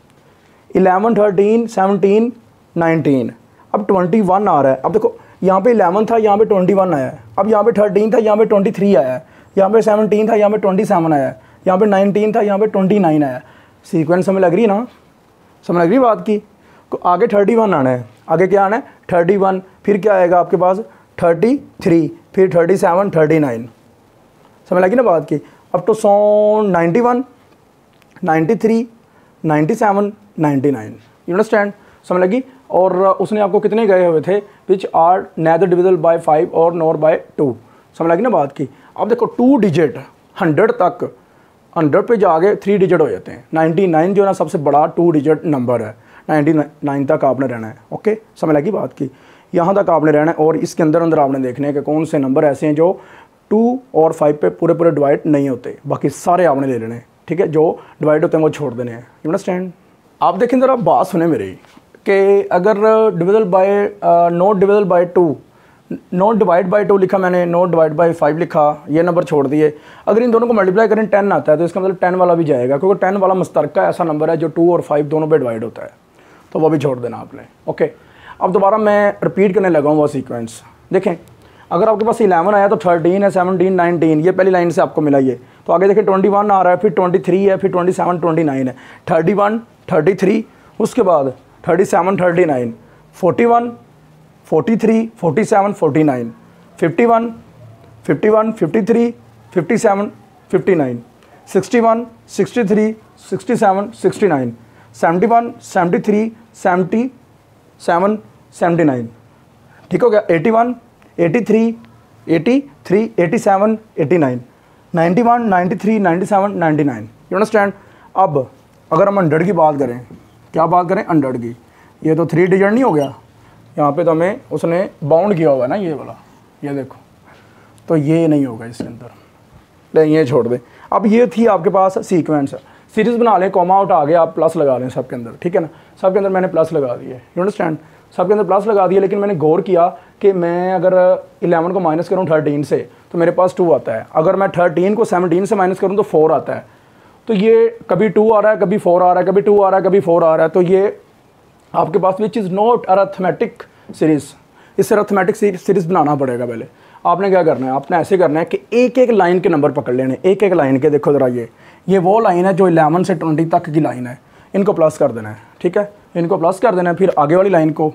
इलेवन, थर्टीन, सेवनटीन, नाइनटीन, अब ट्वेंटी वन आ रहा है। अब देखो यहाँ पे इलेवन था, यहाँ पे ट्वेंटी वन आया है। अब यहाँ पे थर्टीन था, यहाँ पे ट्वेंटी थ्री आया है। यहाँ पे सेवनटीन था, यहाँ पे ट्वेंटी सेवन आया है। यहाँ पे नाइनटीन था, यहाँ पे ट्वेंटी नाइन आया है। सीक्वेंस समझ लग रही है ना, समझ लग रही बात की। तो आगे थर्टी वन आना है, आगे क्या आना है, थर्टी वन, फिर क्या आएगा आपके पास थर्टी थ्री, फिर थर्टी सेवन, थर्टी नाइन। समझ लगी ना बात की। अब तो सौ ninety one, ninety three, ninety seven, ninety nine. You understand, समझ लगी। और उसने आपको कितने गए हुए थे, which are neither divisible by five और नॉर बाय टू। समझ लगी ना बात की। अब देखो टू डिजिट हंड्रेड तक, हंड्रेड पे जाके थ्री डिजिट हो जाते हैं। नाइन्टी नाइन जो है ना सबसे बड़ा टू डिजिट नंबर है, नाइन्टी नाइन तक आपने रहना है। ओके, समझ लगी बात की, यहाँ तक आपने रहना है। और इसके अंदर अंदर आपने देखने हैं कि कौन से नंबर ऐसे हैं जो टू और फाइव पे पूरे पूरे डिवाइड नहीं होते, बाकी सारे आपने ले लेने हैं। ठीक है, जो डिवाइड होते हैं वो छोड़ देने हैं। You understand. आप देखें ज़रा बात सुने मेरी, कि अगर divisible by not divisible by two not divide by two लिखा मैंने, नोट डिवाइड बाई फाइव लिखा, ये नंबर छोड़ दिए। अगर इन दोनों को मल्टीप्लाई करें टेन आता है तो इसका मतलब टेन वाला भी जाएगा, क्योंकि टेन वाला मुश्तरका ऐसा नंबर है जो टू और फाइव दोनों पे डिवाइड होता है, तो वो भी छोड़ देना आपने। ओके, अब दोबारा मैं रिपीट करने लगा हूँ वो सीक्वेंस। देखें, अगर आपके पास इलेवन आया तो थर्टीन है, सेवनटीन, नाइनटीन, ये पहली लाइन से आपको मिला ये। तो आगे देखें ट्वेंटी वन आ रहा है, फिर ट्वेंटी थ्री है, फिर ट्वेंटी सेवन, ट्वेंटी नाइन है, थर्टी वन, थर्टी थ्री, उसके बाद thirty seven, thirty nine, forty one, forty three, forty seven, forty nine, fifty one, fifty one, fifty three, fifty seven, fifty nine, sixty one, sixty three, sixty seven, sixty nine, seventy one, seventy three, seventy seven, seventy nine, ठीक हो गया, eighty one, eighty three, eighty three, eighty seven, eighty nine, ninety one, ninety three, ninety seven, ninety nine. You understand. अब अगर हम hundred की बात करें, क्या बात करें, हंड्रेड की, ये तो थ्री डिजिट नहीं हो गया, यहाँ पे तो हमें उसने बाउंड किया हुआ है ना ये वाला, ये देखो, तो ये नहीं होगा इसके अंदर, ले ये छोड़ दे। अब ये थी आपके पास सीक्वेंस, सीरीज़ बना लें, कॉमा आउट आ गया, आप प्लस लगा लें सबके अंदर, ठीक है ना, सबके अंदर मैंने प्लस लगा दिए, यू अंडरस्टैंड, सबके अंदर प्लस लगा दिया। लेकिन मैंने गौर किया कि मैं अगर इलेवन को माइनस करूँ थर्टीन से तो मेरे पास टू आता है, अगर मैं थर्टीन को सेवनटीन से माइनस करूँ तो फोर आता है। तो ये कभी टू आ रहा है, कभी फोर आ रहा है, कभी टू आ रहा है, कभी फोर आ रहा है, तो ये आपके पास which is not arithmetic series. इससे अरिथमेटिक सीरीज़ बनाना पड़ेगा। पहले आपने क्या करना है, आपने ऐसे करना है कि एक एक लाइन के नंबर पकड़ लेने, एक एक लाइन के। देखो ज़रा, ये ये वो लाइन है जो इलेवन से ट्वेंटी तक की लाइन है, इनको प्लस कर देना है, ठीक है, इनको प्लस कर देना है। फिर आगे वाली लाइन को,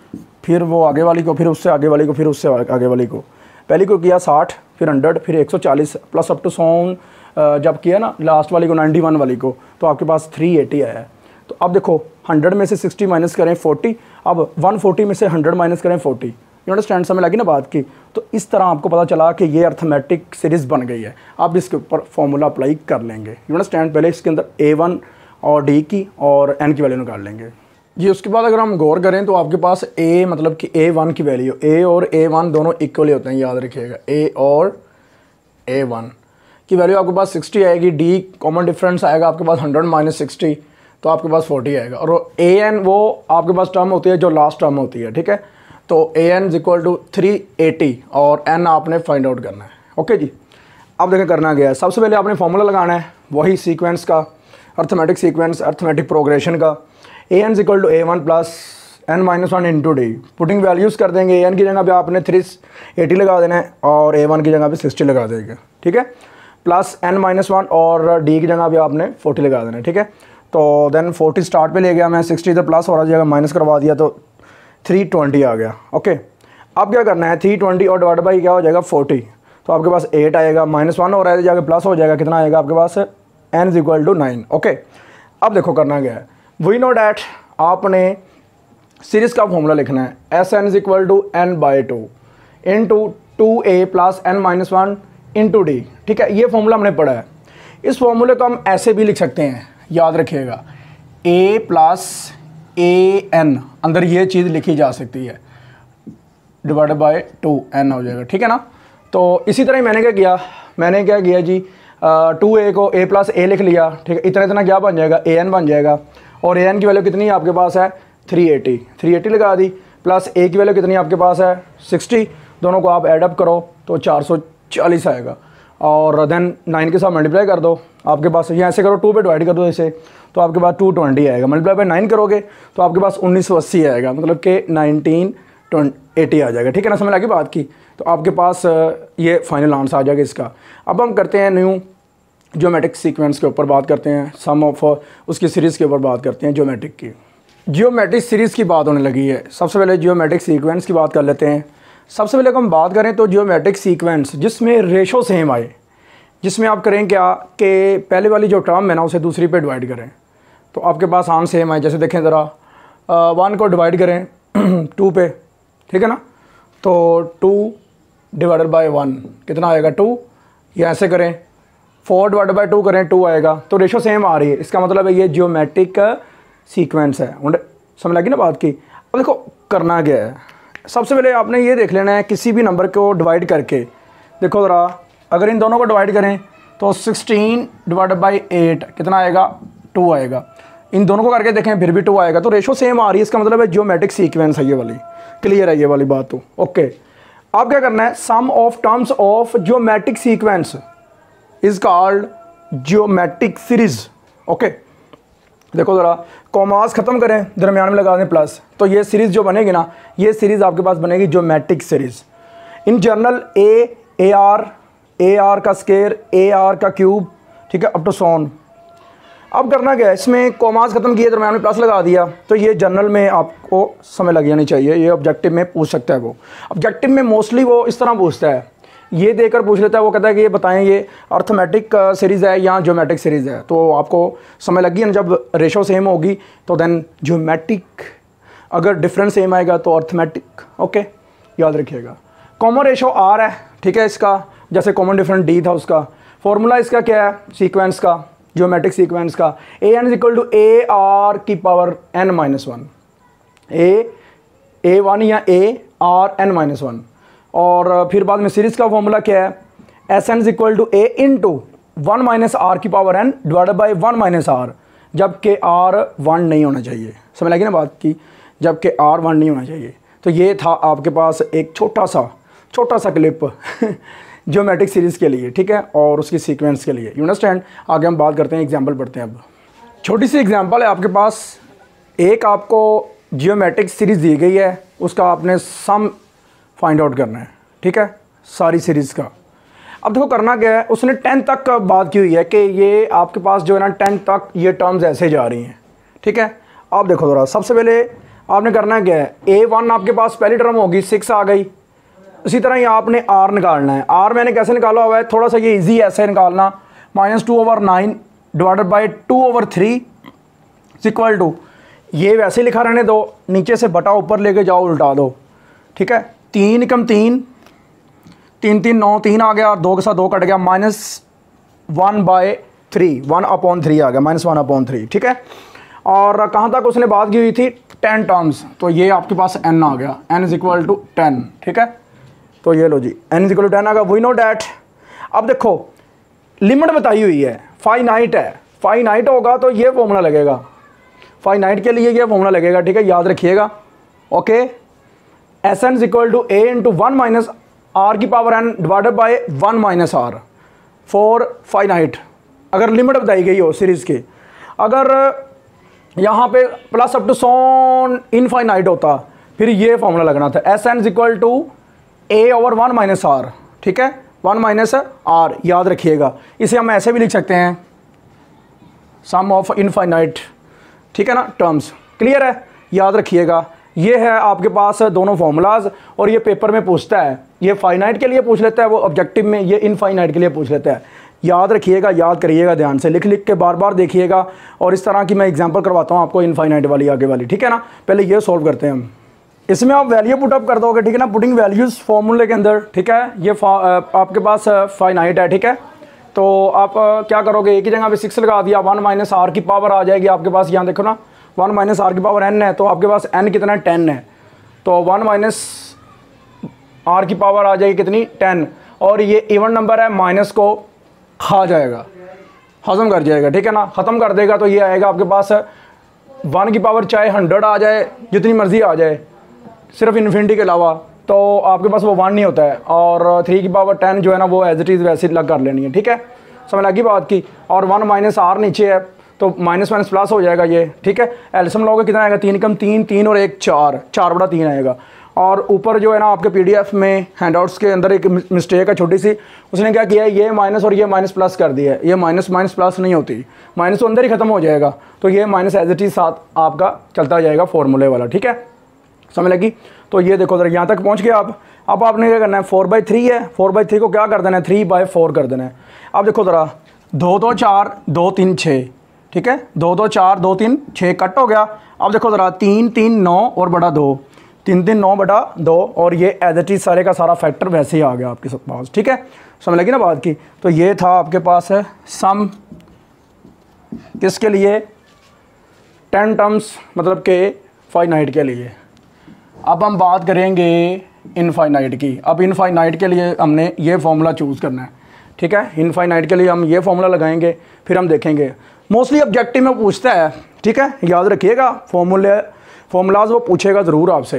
फिर वो आगे वाली को, फिर उससे आगे वाली को, फिर उससे आगे वाली को। पहली को किया साठ, फिर हंड्रेड, फिर एक सौ चालीस प्लस अप टू सौ, जब किया ना लास्ट वाली को, नाइन्टी वन वाली को, तो आपके पास थ्री एटी आया है। तो अब देखो, हंड्रेड में से सिक्सटी माइनस करें फोर्टी, अब वन फोर्टी में से हंड्रेड माइनस करें फोर्टी। यू अंडरस्टैंड, समझ लगी ना बात की। तो इस तरह आपको पता चला कि ये अर्थमेटिक सीरीज़ बन गई है। आप इसके ऊपर फॉर्मूला अप्लाई कर लेंगे। यू अंडरस्टैंड, पहले इसके अंदर ए वन और डी की और एन की वैल्यू निकाल लेंगे जी। उसके बाद अगर हम गौर करें तो आपके पास ए मतलब कि ए वन की वैल्यू, ए और ए वन दोनों इक्वली होते हैं, याद रखिएगा, ए और ए वन की वैल्यू आपके पास सिक्सटी आएगी। डी कॉमन डिफरेंस आएगा आपके पास हंड्रेड माइनस सिक्सटी, तो आपके पास फोर्टी आएगा। और ए एन वो आपके पास टर्म होती है जो लास्ट टर्म होती है, ठीक है। तो a n is equal to three eighty और एन आपने फाइंड आउट करना है। ओके जी, अब देखें करना गया है, सबसे पहले आपने फॉर्मूला लगाना है वही सीक्वेंस का, अर्थमेटिक सीक्वेंस, अर्थमेटिक प्रोग्रेशन का। ए n is equal to A one plus N minus one into d. Putting values कर देंगे, ए एन की जगह पे आपने थ्री एटी लगा देना है और ए वन की जगह पे सिक्सटी लगा देंगे, ठीक है, प्लस एन माइनस वन और डी की जगह पे आपने फोर्टी लगा देना है, ठीक है। तो देन फोर्टी स्टार्ट पे ले गया मैं, सिक्सटी इधर प्लस हो रहा जाएगा, माइनस करवा दिया तो थ्री ट्वेंटी आ गया। ओके, अब क्या करना है, थ्री ट्वेंटी और डिवाइड बाई क्या हो जाएगा फोर्टी, तो आपके पास एट आएगा, माइनस वन हो रहा है जाके प्लस हो जाएगा, कितना आएगा आपके पास, n is equal to nine. Okay, अब देखो करना क्या है, वी नो डैट आपने सीरीज़ का फॉर्मूला लिखना है, S n is equal to n by two in two two a plus N minus one in two d, ठीक है। ये फॉर्मूला हमने पढ़ा है। इस फॉर्मूले को हम ऐसे भी लिख सकते हैं, याद रखिएगा, ए प्लस ए एन, अंदर ये चीज़ लिखी जा सकती है, डिवाइडेड बाय टू एन हो जाएगा, ठीक है ना। तो इसी तरह मैंने क्या किया, मैंने क्या किया जी, टू ए को ए प्लस ए लिख लिया, ठीक है। इतना इतना क्या बन जाएगा, ए एन बन जाएगा। और ए एन की वैल्यू कितनी आपके पास है, थ्री एटी, थ्री एटी लगा दी, प्लस ए की वैल्यू कितनी आपके पास है, सिक्सटी। दोनों को आप एडअप करो तो चार सौ चालीस आएगा, और देन नाइन के साथ मल्टीप्लाई कर दो, आपके पास ये ऐसे करो, टू पे डिवाइड कर दो इसे, तो आपके पास टू ट्वेंटी आएगा, मल्टीप्लाई बाय नाइन करोगे तो आपके पास उन्नीस सौ अस्सी आएगा, मतलब कि नाइनटीन एटी आ जाएगा, ठीक है ना, समझ लगी बात की। तो आपके पास ये फाइनल आंसर आ जाएगा इसका। अब हम करते हैं न्यू ज्योमेट्रिक सीक्वेंस के ऊपर बात करते हैं, सम ऑफ उसकी सीरीज़ के ऊपर बात करते हैं, ज्योमेट्रिक की। ज्योमेट्रिक सीरीज़ की बात होने लगी है, सबसे पहले ज्योमेट्रिक सीक्वेंस की बात कर लेते हैं। सबसे पहले हम बात करें तो ज्योमेट्रिक सीक्वेंस जिसमें रेशो सेम आए, जिसमें आप करें क्या कि पहले वाली जो टर्म है ना उसे दूसरी पे डिवाइड करें, तो आपके पास आम सेम आए। जैसे देखें ज़रा, वन को डिवाइड करें टू पे, ठीक है ना, तो टू डिवाइडेड बाय वन कितना आएगा, टू। या ऐसे करें, फोर डिवाइडेड बाय टू करें, टू आएगा। तो रेशो सेम आ रही है, इसका मतलब है ये ज्योमेट्रिक सीक्वेंस है। समझ लगी ना बात की। अब देखो करना क्या है, सबसे पहले आपने ये देख लेना है, किसी भी नंबर को डिवाइड करके देखो ज़रा, अगर इन दोनों को डिवाइड करें तो सिक्सटीन डिवाइडेड बाई एट कितना आएगा, टू आएगा। इन दोनों को करके देखें फिर भी टू आएगा, तो रेशो सेम आ रही है, इसका मतलब है ज्योमेट्रिक सीक्वेंस है ये वाली। क्लियर है ये वाली बात तो, ओके। आप क्या करना है, sum of terms of geometric sequence is called geometric series. Okay, देखो ज़रा, कॉमास ख़त्म करें, दरमियान में लगा दें प्लस, तो ये सीरीज़ जो बनेगी ना, ये सीरीज़ आपके पास बनेगी geometric series. In general a a r a r का स्केयर, ए आर का क्यूब, ठीक है, अप टू सोन। अब करना क्या है, इसमें कॉमास ख़त्म किया, दरमियान में प्लस लगा दिया, तो ये जनरल में आपको समय लग जानी चाहिए। ये ऑब्जेक्टिव में पूछ सकता है, वो ऑब्जेक्टिव में मोस्टली वो इस तरह पूछता है, ये देकर पूछ लेता है, वो कहता है कि ये बताएं ये अर्थमेटिक सीरीज़ है या ज्योमेट्रिक सीरीज़ है। तो आपको समय लगी ना, जब रेशो सेम होगी तो देन ज्योमेट्रिक, अगर डिफरेंस सेम आएगा तो अर्थमेटिक। ओके, याद रखिएगा। कॉमन रेशो आर है, ठीक है, इसका जैसे कॉमन डिफरेंस डी था उसका। फॉर्मूला इसका क्या है, सीक्वेंस का, ज्योमेट्रिक सीक्वेंस का, ए n is equal to a r की power n minus one, a a one या a r n minus one. और फिर बाद में सीरीज़ का फॉर्मूला क्या है, S n is equal to a in two one minus r की power n divided by one minus r, जबकि आर वन नहीं होना चाहिए। समझ लगी ना बात की, जबकि आर वन नहीं होना चाहिए। तो ये था आपके पास एक छोटा सा छोटा सा क्लिप ज्योमेट्रिक सीरीज़ के लिए, ठीक है, और उसकी सीक्वेंस के लिए। You understand. आगे हम बात करते हैं, एग्जांपल पढ़ते हैं। अब छोटी सी एग्जांपल है आपके पास, एक आपको ज्योमेट्रिक सीरीज़ दी गई है, उसका आपने सम फाइंड आउट करना है, ठीक है, सारी सीरीज़ का। अब देखो करना क्या है, उसने टेन तक का बात की हुई है कि ये आपके पास जो है ना टेन तक ये टर्म्स ऐसे जा रही हैं, ठीक है। अब देखो ज़रा, सबसे पहले आपने करना क्या है, ए वन आपके पास पहली टर्म होगी, सिक्स आ गई। इसी तरह ही आपने आर निकालना है। आर मैंने कैसे निकाला हुआ है, थोड़ा सा ये इजी ऐसे निकालना, minus two over nine divided by two over three equal to, ये वैसे लिखा रहने दो, नीचे से बटा ऊपर लेके जाओ, उल्टा दो, ठीक है। तीन कम तीन, तीन तीन नौ, तीन आ गया, दो के साथ दो कट गया, minus one by three, one upon three आ गया, माइनस वन अपॉन थ्री, ठीक है। और कहाँ तक उसने बात की हुई थी, टेन टर्म्स, तो ये आपके पास एन आ गया, n is equal to ten, ठीक है। तो ये लो जी, n is equal to ten आ गया, वी नो डैट। अब देखो लिमिट बताई हुई है, फाइनाइट है, फाइनाइट होगा तो ये फॉर्मूला लगेगा, फाइनाइट के लिए ये फॉर्मूला लगेगा, ठीक है, याद रखिएगा। Okay, S n is equal to a into one minus r की power n divided by one minus r for finite, अगर लिमिट बताई गई हो सीरीज़ की। अगर यहाँ पे plus up to so on infinite होता, फिर ये फॉर्मूला लगना था, S n is equal to A over one minus r, ठीक है, वन माइनस आर, याद रखिएगा। इसे हम ऐसे भी लिख सकते हैं, सम ऑफ इनफाइनाइट, ठीक है ना, टर्म्स। क्लियर है, याद रखिएगा। ये है आपके पास दोनों फार्मूलाज, और ये पेपर में पूछता है, ये फाइनाइट के लिए पूछ लेता है वो ऑब्जेक्टिव में, ये इनफाइनाइट के लिए पूछ लेता है। याद रखिएगा, याद करिएगा ध्यान से, लिख लिख के बार बार देखिएगा। और इस तरह की मैं एग्जांपल करवाता हूँ आपको इनफाइनाइट वाली, आगे वाली, ठीक है ना। पहले ये सॉल्व करते हैं हम, इसमें आप वैल्यू पुटअप कर दोगे, ठीक है ना, पुटिंग वैल्यूज़ फॉर्मूले के अंदर, ठीक है। ये आपके पास फाइनाइट है, ठीक है। तो आप क्या करोगे, एक ही जगह पे सिक्स लगा दिया, वन माइनस आर की पावर आ जाएगी आपके पास, यहाँ देखो ना, वन माइनस आर की पावर एन है, तो आपके पास एन कितना है, टेन है, तो वन माइनस आर की पावर आ जाएगी कितनी, टेन। और ये इवन नंबर है, माइनस को खा जाएगा, हजम कर जाएगा, ठीक है ना, ख़त्म कर देगा। तो ये आएगा आपके पास वन की पावर चाहे हंड्रेड आ जाए, जितनी मर्जी आ जाए, सिर्फ इन्फिनिटी के अलावा, तो आपके पास वो वन नहीं होता है। और थ्री की पावर टेन जो है ना, वो एज इट इज़ वैसे लग कर लेनी है, ठीक है, समझ लगी बात की। और वन माइनस आर नीचे है, तो माइनस माइनस प्लस हो जाएगा ये, ठीक है। एल्सियम लोगे कितना आएगा, तीन कम तीन, तीन और एक चार, चार बड़ा तीन आएगा। और ऊपर जो है ना आपके पीडीएफ में हैंडआउट्स के अंदर एक मिस्टेक है छोटी सी, उसने क्या किया है, ये माइनस और ये माइनस प्लस कर दिया है। ये माइनस माइनस प्लस नहीं होती, माइनस तो अंदर ही ख़त्म हो जाएगा, तो ये माइनस एज इट इज़ साथ आपका चलता जाएगा फॉर्मूले वाला, ठीक है, समझ लगी। तो ये देखो जरा, यहाँ तक पहुँच गए आप। अब आपने क्या करना है, फोर बाई थ्री है, फोर बाई थ्री को क्या कर देना है, थ्री बाई फोर कर देना है। अब देखो ज़रा, दो दो चार, दो तीन छः, ठीक है, दो दो चार, दो तीन छः, कट हो गया। अब देखो ज़रा, तीन तीन नौ और बड़ा दो, तीन तीन नौ बटा दो, और ये एज इट इज़ सारे का सारा फैक्टर वैसे ही आ गया आपके पास, ठीक है, समझ लगी ना बात की। तो ये था आपके पास है सम किसके लिए, टेन टर्म्स, मतलब के फाइनाइट के लिए। अब हम बात करेंगे इनफाइनाइट की। अब इनफाइनाइट के लिए हमने ये फॉर्मूला चूज़ करना है, ठीक है। इनफाइनाइट के लिए हम ये फॉर्मूला लगाएंगे, फिर हम देखेंगे। मोस्टली ऑब्जेक्टिव में पूछता है, ठीक है, याद रखिएगा, फॉर्मूले फॉर्मूलाज वो पूछेगा ज़रूर आपसे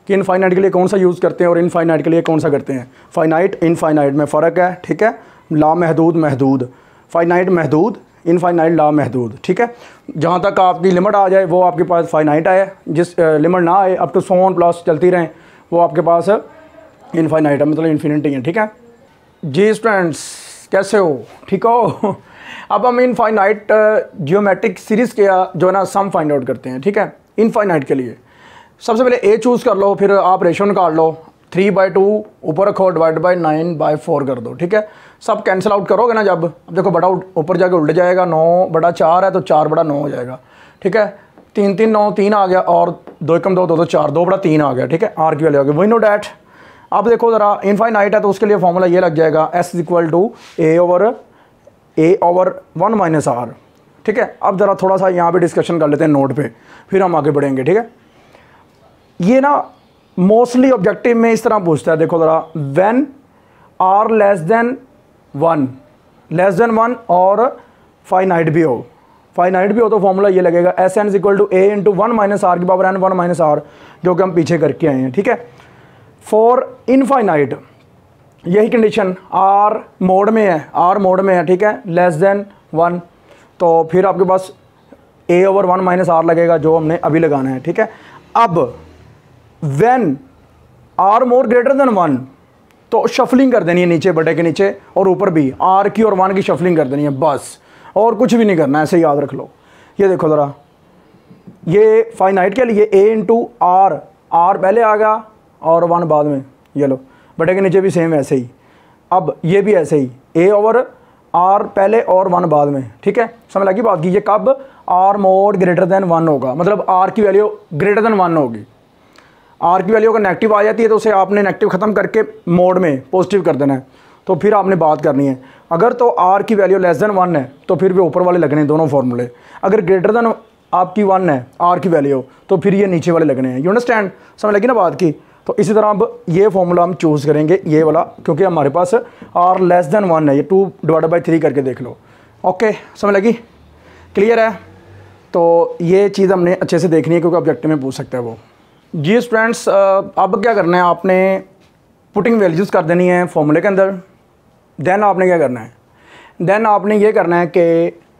कि इनफाइनाइट के लिए कौन सा यूज़ करते हैं और इनफाइनाइट के लिए कौन सा करते हैं। फाइनाइट इनफाइनाइट में फ़र्क है, ठीक है। ला महदूद महदूद, फाइनाइट महदूद, इनफाइनाइट ला महदूद, ठीक है। जहाँ तक आपकी लिमिट आ जाए वो आपके पास फाइनाइट आए, जिस लिमिट ना आए अप टू सोन प्लस चलती रहें वो आपके पास इनफाइनाइट है, मतलब इन्फिनिटी है, ठीक है जी। स्टूडेंट्स कैसे हो, ठीक हो? अब हम इनफाइनाइट जियोमेट्रिक सीरीज़ के जो है ना सम फाइंड आउट करते हैं, ठीक है। इनफाइनाइट के लिए सबसे पहले ए चूज़ कर लो, फिर आप रेशो निकाल लो, थ्री बाई टू ऊपर रखो, divide by nine by four कर दो, ठीक है। सब कैंसिल आउट करोगे ना जब, अब देखो बड़ा ऊपर जाके उल्ट जाएगा, नौ बड़ा चार है तो चार बड़ा नौ हो जाएगा, ठीक है। तीन तीन नौ तीन आ गया और दो एकम दो दो दो चार, दो बड़ा तीन आ गया, ठीक है। आर की वैल्यू आ गई, वही नो डैट। अब देखो ज़रा इनफाइनाइट है तो उसके लिए फॉर्मूला ये लग जाएगा, S is equal to A over a over one minus r, ठीक है। अब ज़रा थोड़ा सा यहाँ पे डिस्कशन कर लेते हैं नोट पे, फिर हम आगे बढ़ेंगे, ठीक है। ये ना मोस्टली ऑब्जेक्टिव में इस तरह पूछता है, देखो ज़रा, when r less than one, less than one और फाइनाइट भी हो, फाइनाइट भी हो तो फॉर्मूला ये लगेगा, S n is equal to a into one minus r की power n one minus r, जो कि हम पीछे करके आए हैं, ठीक है। फॉर इनफाइनाइट यही कंडीशन आर मोड में है, आर मोड में है, ठीक है, लेस देन वन, तो फिर आपके पास a over one minus r लगेगा जो हमने अभी लगाना है, ठीक है। अब when r more greater than one तो शफलिंग कर देनी है नीचे बटे के नीचे और ऊपर भी आर की और वन की शफलिंग कर देनी है बस, और कुछ भी नहीं करना है, ऐसे याद रख लो। ये देखो ज़रा, ये फाइनाइट के लिए ए इंटू आर, आर पहले आ गया और वन बाद में, ये लो बटे के नीचे भी सेम ऐसे ही। अब ये भी ऐसे ही, ए ओवर आर पहले और वन बाद में, ठीक है। समझ लगी बात की, ये कब r mod greater than one होगा, मतलब आर की वैल्यू ग्रेटर देन वन होगी। आर की वैल्यू अगर नेगेटिव आ जाती है तो उसे आपने नेगेटिव ख़त्म करके मोड में पॉजिटिव कर देना है, तो फिर आपने बात करनी है। अगर तो आर की वैल्यू लेस देन वन है तो फिर भी ऊपर वाले लगने हैं दोनों फार्मूले, अगर ग्रेटर देन आपकी वन है आर की वैल्यू तो फिर ये नीचे वाले लगने हैं। यू अंडरस्टैंड, समझ लगी ना बात की। तो इसी तरह अब ये फॉर्मूला हम चूज़ करेंगे, ये वाला, क्योंकि हमारे पास आर लेस देन वन है, ये टू डिवाइड बाई थ्री करके देख लो। ओके, समझ लगी, क्लियर है। तो ये चीज़ हमने अच्छे से देखनी है क्योंकि ऑब्जेक्टिव में पूछ सकता है वो। जी स्टूडेंट्स, अब क्या करना है, आपने पुटिंग वैल्यूज़ कर देनी है फॉर्मूले के अंदर। देन आपने क्या करना है, देन आपने ये करना है कि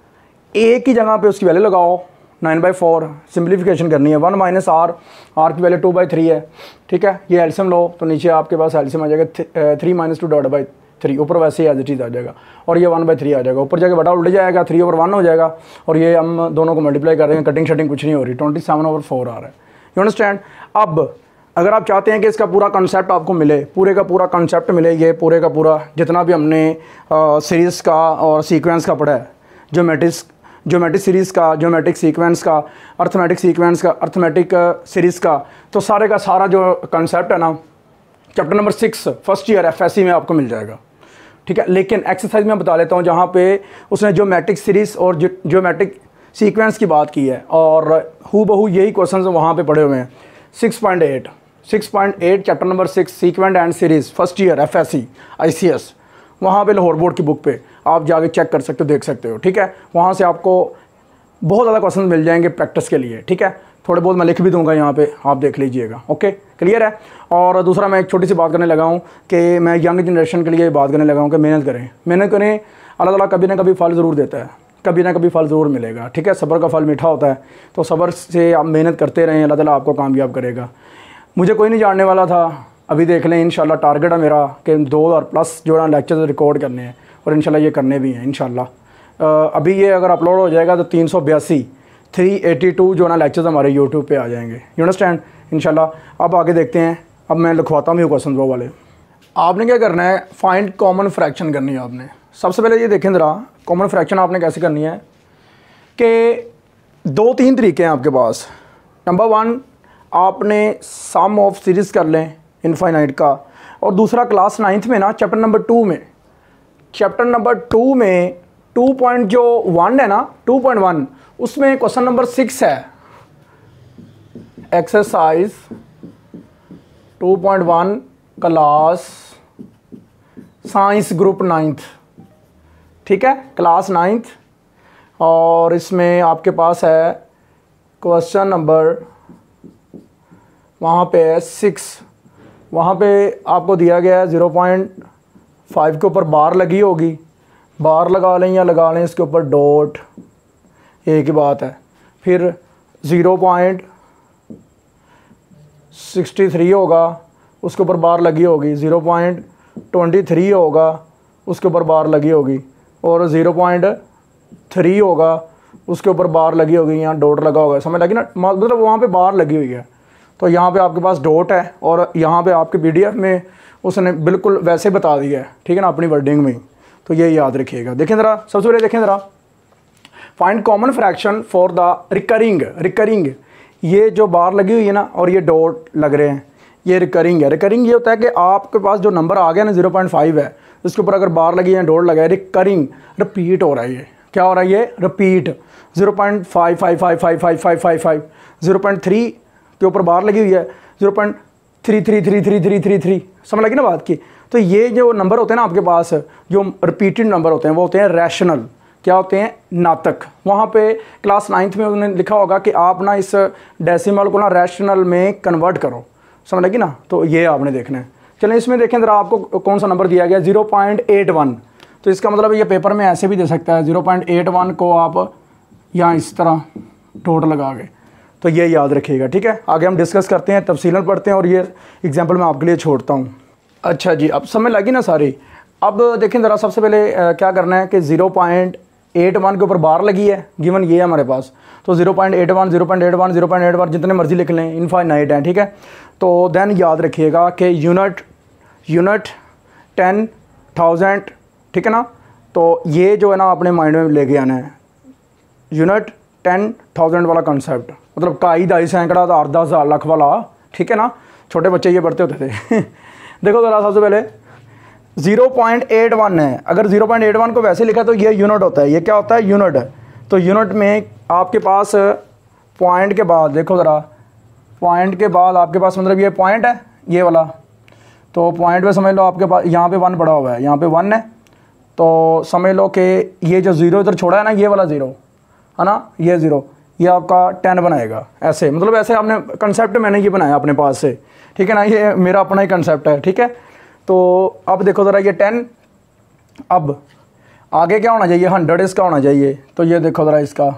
ए की जगह पे उसकी वैल्यू लगाओ, नाइन बाई फोर, सिम्प्लीफिकेशन करनी है, वन माइनस आर, आर की वैल्यू टू बाई थ्री है, ठीक है। ये एल्सियम लो तो नीचे आपके पास एल्सियम आ जाएगा three minus two dot by three, ऊपर वैसे ही एज इट इज़ आ जाएगा, और ये वन बाई थ्री आ जाएगा, ऊपर जाके बटा उल्ट जाएगा, थ्री ओवर वन हो जाएगा, और ये हम दोनों को मल्टीप्लाई कर रहे हैं, कटिंग शटिंग कुछ नहीं हो रही, ट्वेंटी सेवन ओवर फोर आ रहा है। You understand. अब अगर आप चाहते हैं कि इसका पूरा कॉन्सेप्ट आपको मिले, पूरे का पूरा कॉन्सेप्ट मिले, ये पूरे का पूरा जितना भी हमने सीरीज़ का और सीक्वेंस का पढ़ा है, ज्योमेट्रिक्स ज्योमेट्रिक सीरीज़ का, ज्योमेट्रिक सीक्वेंस का, अर्थमेटिक सीक्वेंस का, अर्थमेटिक सीरीज़ का, तो सारे का सारा जो कॉन्सेप्ट है ना, chapter number six first year F S C में आपको मिल जाएगा, ठीक है। लेकिन एक्सरसाइज में बता लेता हूँ जहाँ पे उसने ज्योमेट्रिक सीरीज़ और ज्योमेट्रिक सीक्वेंस की बात की है, और हू बहू यही क्वेश्चन वहाँ पे पढ़े हुए हैं। Six point eight six point eight chapter number six sequence and series first year F S C I C S, वहाँ पे लाहौर बोर्ड की बुक पे आप जाके चेक कर सकते हो, देख सकते हो, ठीक है। वहाँ से आपको बहुत ज़्यादा क्वेश्चन मिल जाएंगे प्रैक्टिस के लिए, ठीक है। थोड़े बहुत मैं लिख भी दूंगा यहाँ पे, आप देख लीजिएगा। ओके, क्लियर है। और दूसरा मैं एक छोटी सी बात करने लगा हूँ कि मैं यंग जनरेशन के लिए बात करने लगा हूँ कि मेहनत करें, मेहनत करें, अल्लाह ताला कभी ना कभी फल ज़रूर देता है, कभी ना कभी फल ज़रूर मिलेगा, ठीक है। सब्र का फल मीठा होता है, तो सब्र से आप मेहनत करते रहें, अल्लाह ताला आपको कामयाब करेगा। मुझे कोई नहीं जानने वाला था, अभी देख लें, इंशाल्लाह टारगेट है मेरा कि दो हज़ार प्लस जो है ना लेक्चर रिकॉर्ड करने हैं, और इंशाल्लाह ये करने भी हैं इंशाल्लाह। अभी ये अगर अपलोड हो जाएगा तो तीन सौ बयासी थ्री एटी टू जो है ना लेक्चर्स हमारे यूट्यूब पे आ जाएंगे। यू अंडरस्टैंड इंशाल्लाह। अब आगे देखते हैं, अब मैं लिखवाता हूँ क्वेश्चन वो वाले। आपने क्या करना है, फाइंड कॉमन फ्रैक्शन करनी है आपने। सबसे पहले ये देखें ज़रा, कॉमन फ्रैक्शन आपने कैसे करनी है कि दो तीन तरीके हैं आपके पास। नंबर वन, आपने सम ऑफ सीरीज़ कर लें इनफाइनाइट का, और दूसरा क्लास नाइन्थ में ना चैप्टर नंबर टू में चैप्टर नंबर टू में टू पॉइंट जो वन है ना, टू पॉइंट वन, उसमें क्वेश्चन नंबर सिक्स है, exercise two point one class science group ninth, ठीक है, क्लास नाइन्थ। और इसमें आपके पास है क्वेश्चन नंबर वहाँ पे है सिक्स, वहाँ पे आपको दिया गया है ज़ीरो पॉइंट फाइव के ऊपर बार लगी होगी, बार लगा लें या लगा लें इसके ऊपर डॉट, एक ही बात है। फिर ज़ीरो पॉइंट सिक्सटी थ्री होगा, उसके ऊपर बार लगी होगी, ज़ीरो पॉइंट ट्वेंटी थ्री होगा, उसके ऊपर बार लगी होगी, और ज़ीरो पॉइंट थ्री होगा, उसके ऊपर बार लगी होगी, यहाँ डॉट लगा होगा, समझ लगी ना, मतलब वहाँ पे बार लगी हुई है। तो यहाँ पे आपके पास डॉट है और यहाँ पे आपके पीडीएफ में उसने बिल्कुल वैसे बता दिया है, ठीक है ना, अपनी वर्डिंग में। तो ये याद रखिएगा। देखें ज़रा, सबसे पहले देखें ज़रा, find common fraction for the recurring. Recurring, ये जो बार लगी हुई है ना और ये डॉट लग रहे हैं, ये रिकरिंग है। रिकरिंग ये होता है कि आपके पास जो नंबर आ गया ना ज़ीरो पॉइंट फाइव है, इसके ऊपर अगर बार लगी है, डॉट लगा है, रिकरिंग, रिपीट हो रहा है। ये क्या हो रहा है? ये repeat. Zero point five five five five five five five five, zero point three के ऊपर बार लगी हुई है, zero point three three three three three three three, समझ लगी ना बात की। तो ये जो नंबर होते हैं ना आपके पास, जो रिपीटेड नंबर होते हैं, वो होते हैं रैशनल। क्या होते हैं? नातक। वहाँ पे क्लास नाइन्थ में उन्होंने लिखा होगा कि आप ना इस डेसिमल को ना रैशनल में कन्वर्ट करो, समझ लगी ना। तो ये आपने देखना है। चलें इसमें देखें ज़रा, आपको कौन सा नंबर दिया गया, ज़ीरो पॉइंट एट वन। तो इसका मतलब ये पेपर में ऐसे भी दे सकता है, ज़ीरो पॉइंट एट वन को आप यहाँ इस तरह डॉट लगा के। तो ये याद रखिएगा, ठीक है। आगे हम डिस्कस करते हैं, तफसीलन पढ़ते हैं, और ये एग्जाम्पल मैं आपके लिए छोड़ता हूँ। अच्छा जी, अब समझ लगी ना सारी। अब देखें ज़रा, सबसे पहले आ, क्या करना है कि ज़ीरो पॉइंट एट वन के ऊपर बार लगी है, गिवन ये है हमारे पास। तो zero point eight one, zero point eight one, zero point eight one जितने मर्जी लिख लें, इनफाइनाइट है, ठीक है। तो देन याद रखिएगा कि यूनिट यूनिट टेन थाउजेंड, ठीक है ना। तो ये जो है ना अपने माइंड में लेके आना है, यूनिट टेन थाउजेंड वाला कंसेप्ट, मतलब काई दाई सैकड़ा तो अर्धा हज़ार लाख वाला, ठीक है ना। छोटे बच्चे ये पढ़ते होते थे देखो ज़रा, सबसे पहले ज़ीरो पॉइंट एट वन है। अगर ज़ीरो पॉइंट एट वन को वैसे लिखा तो ये यूनिट होता है। ये क्या होता है? यूनिट है। तो यूनिट में आपके पास पॉइंट के बाद देखो ज़रा, पॉइंट के बाद आपके पास मतलब ये पॉइंट है, ये वाला। तो पॉइंट पे समझ लो आपके पास यहाँ पे वन पड़ा हुआ है, यहाँ पे वन है। तो समझ लो कि ये जो ज़ीरो इधर छोड़ा है ना, ये वाला ज़ीरो है ना, ये ज़ीरो, ये आपका टेन बनाएगा। ऐसे मतलब ऐसे आपने कंसेप्ट मैंने ये बनाया अपने पास से, ठीक है ना। ये मेरा अपना ही कंसेप्ट है, ठीक है। तो अब देखो ज़रा, ये टेन, अब आगे क्या होना चाहिए? हंड्रेड इसका होना चाहिए। तो ये देखो ज़रा, इसका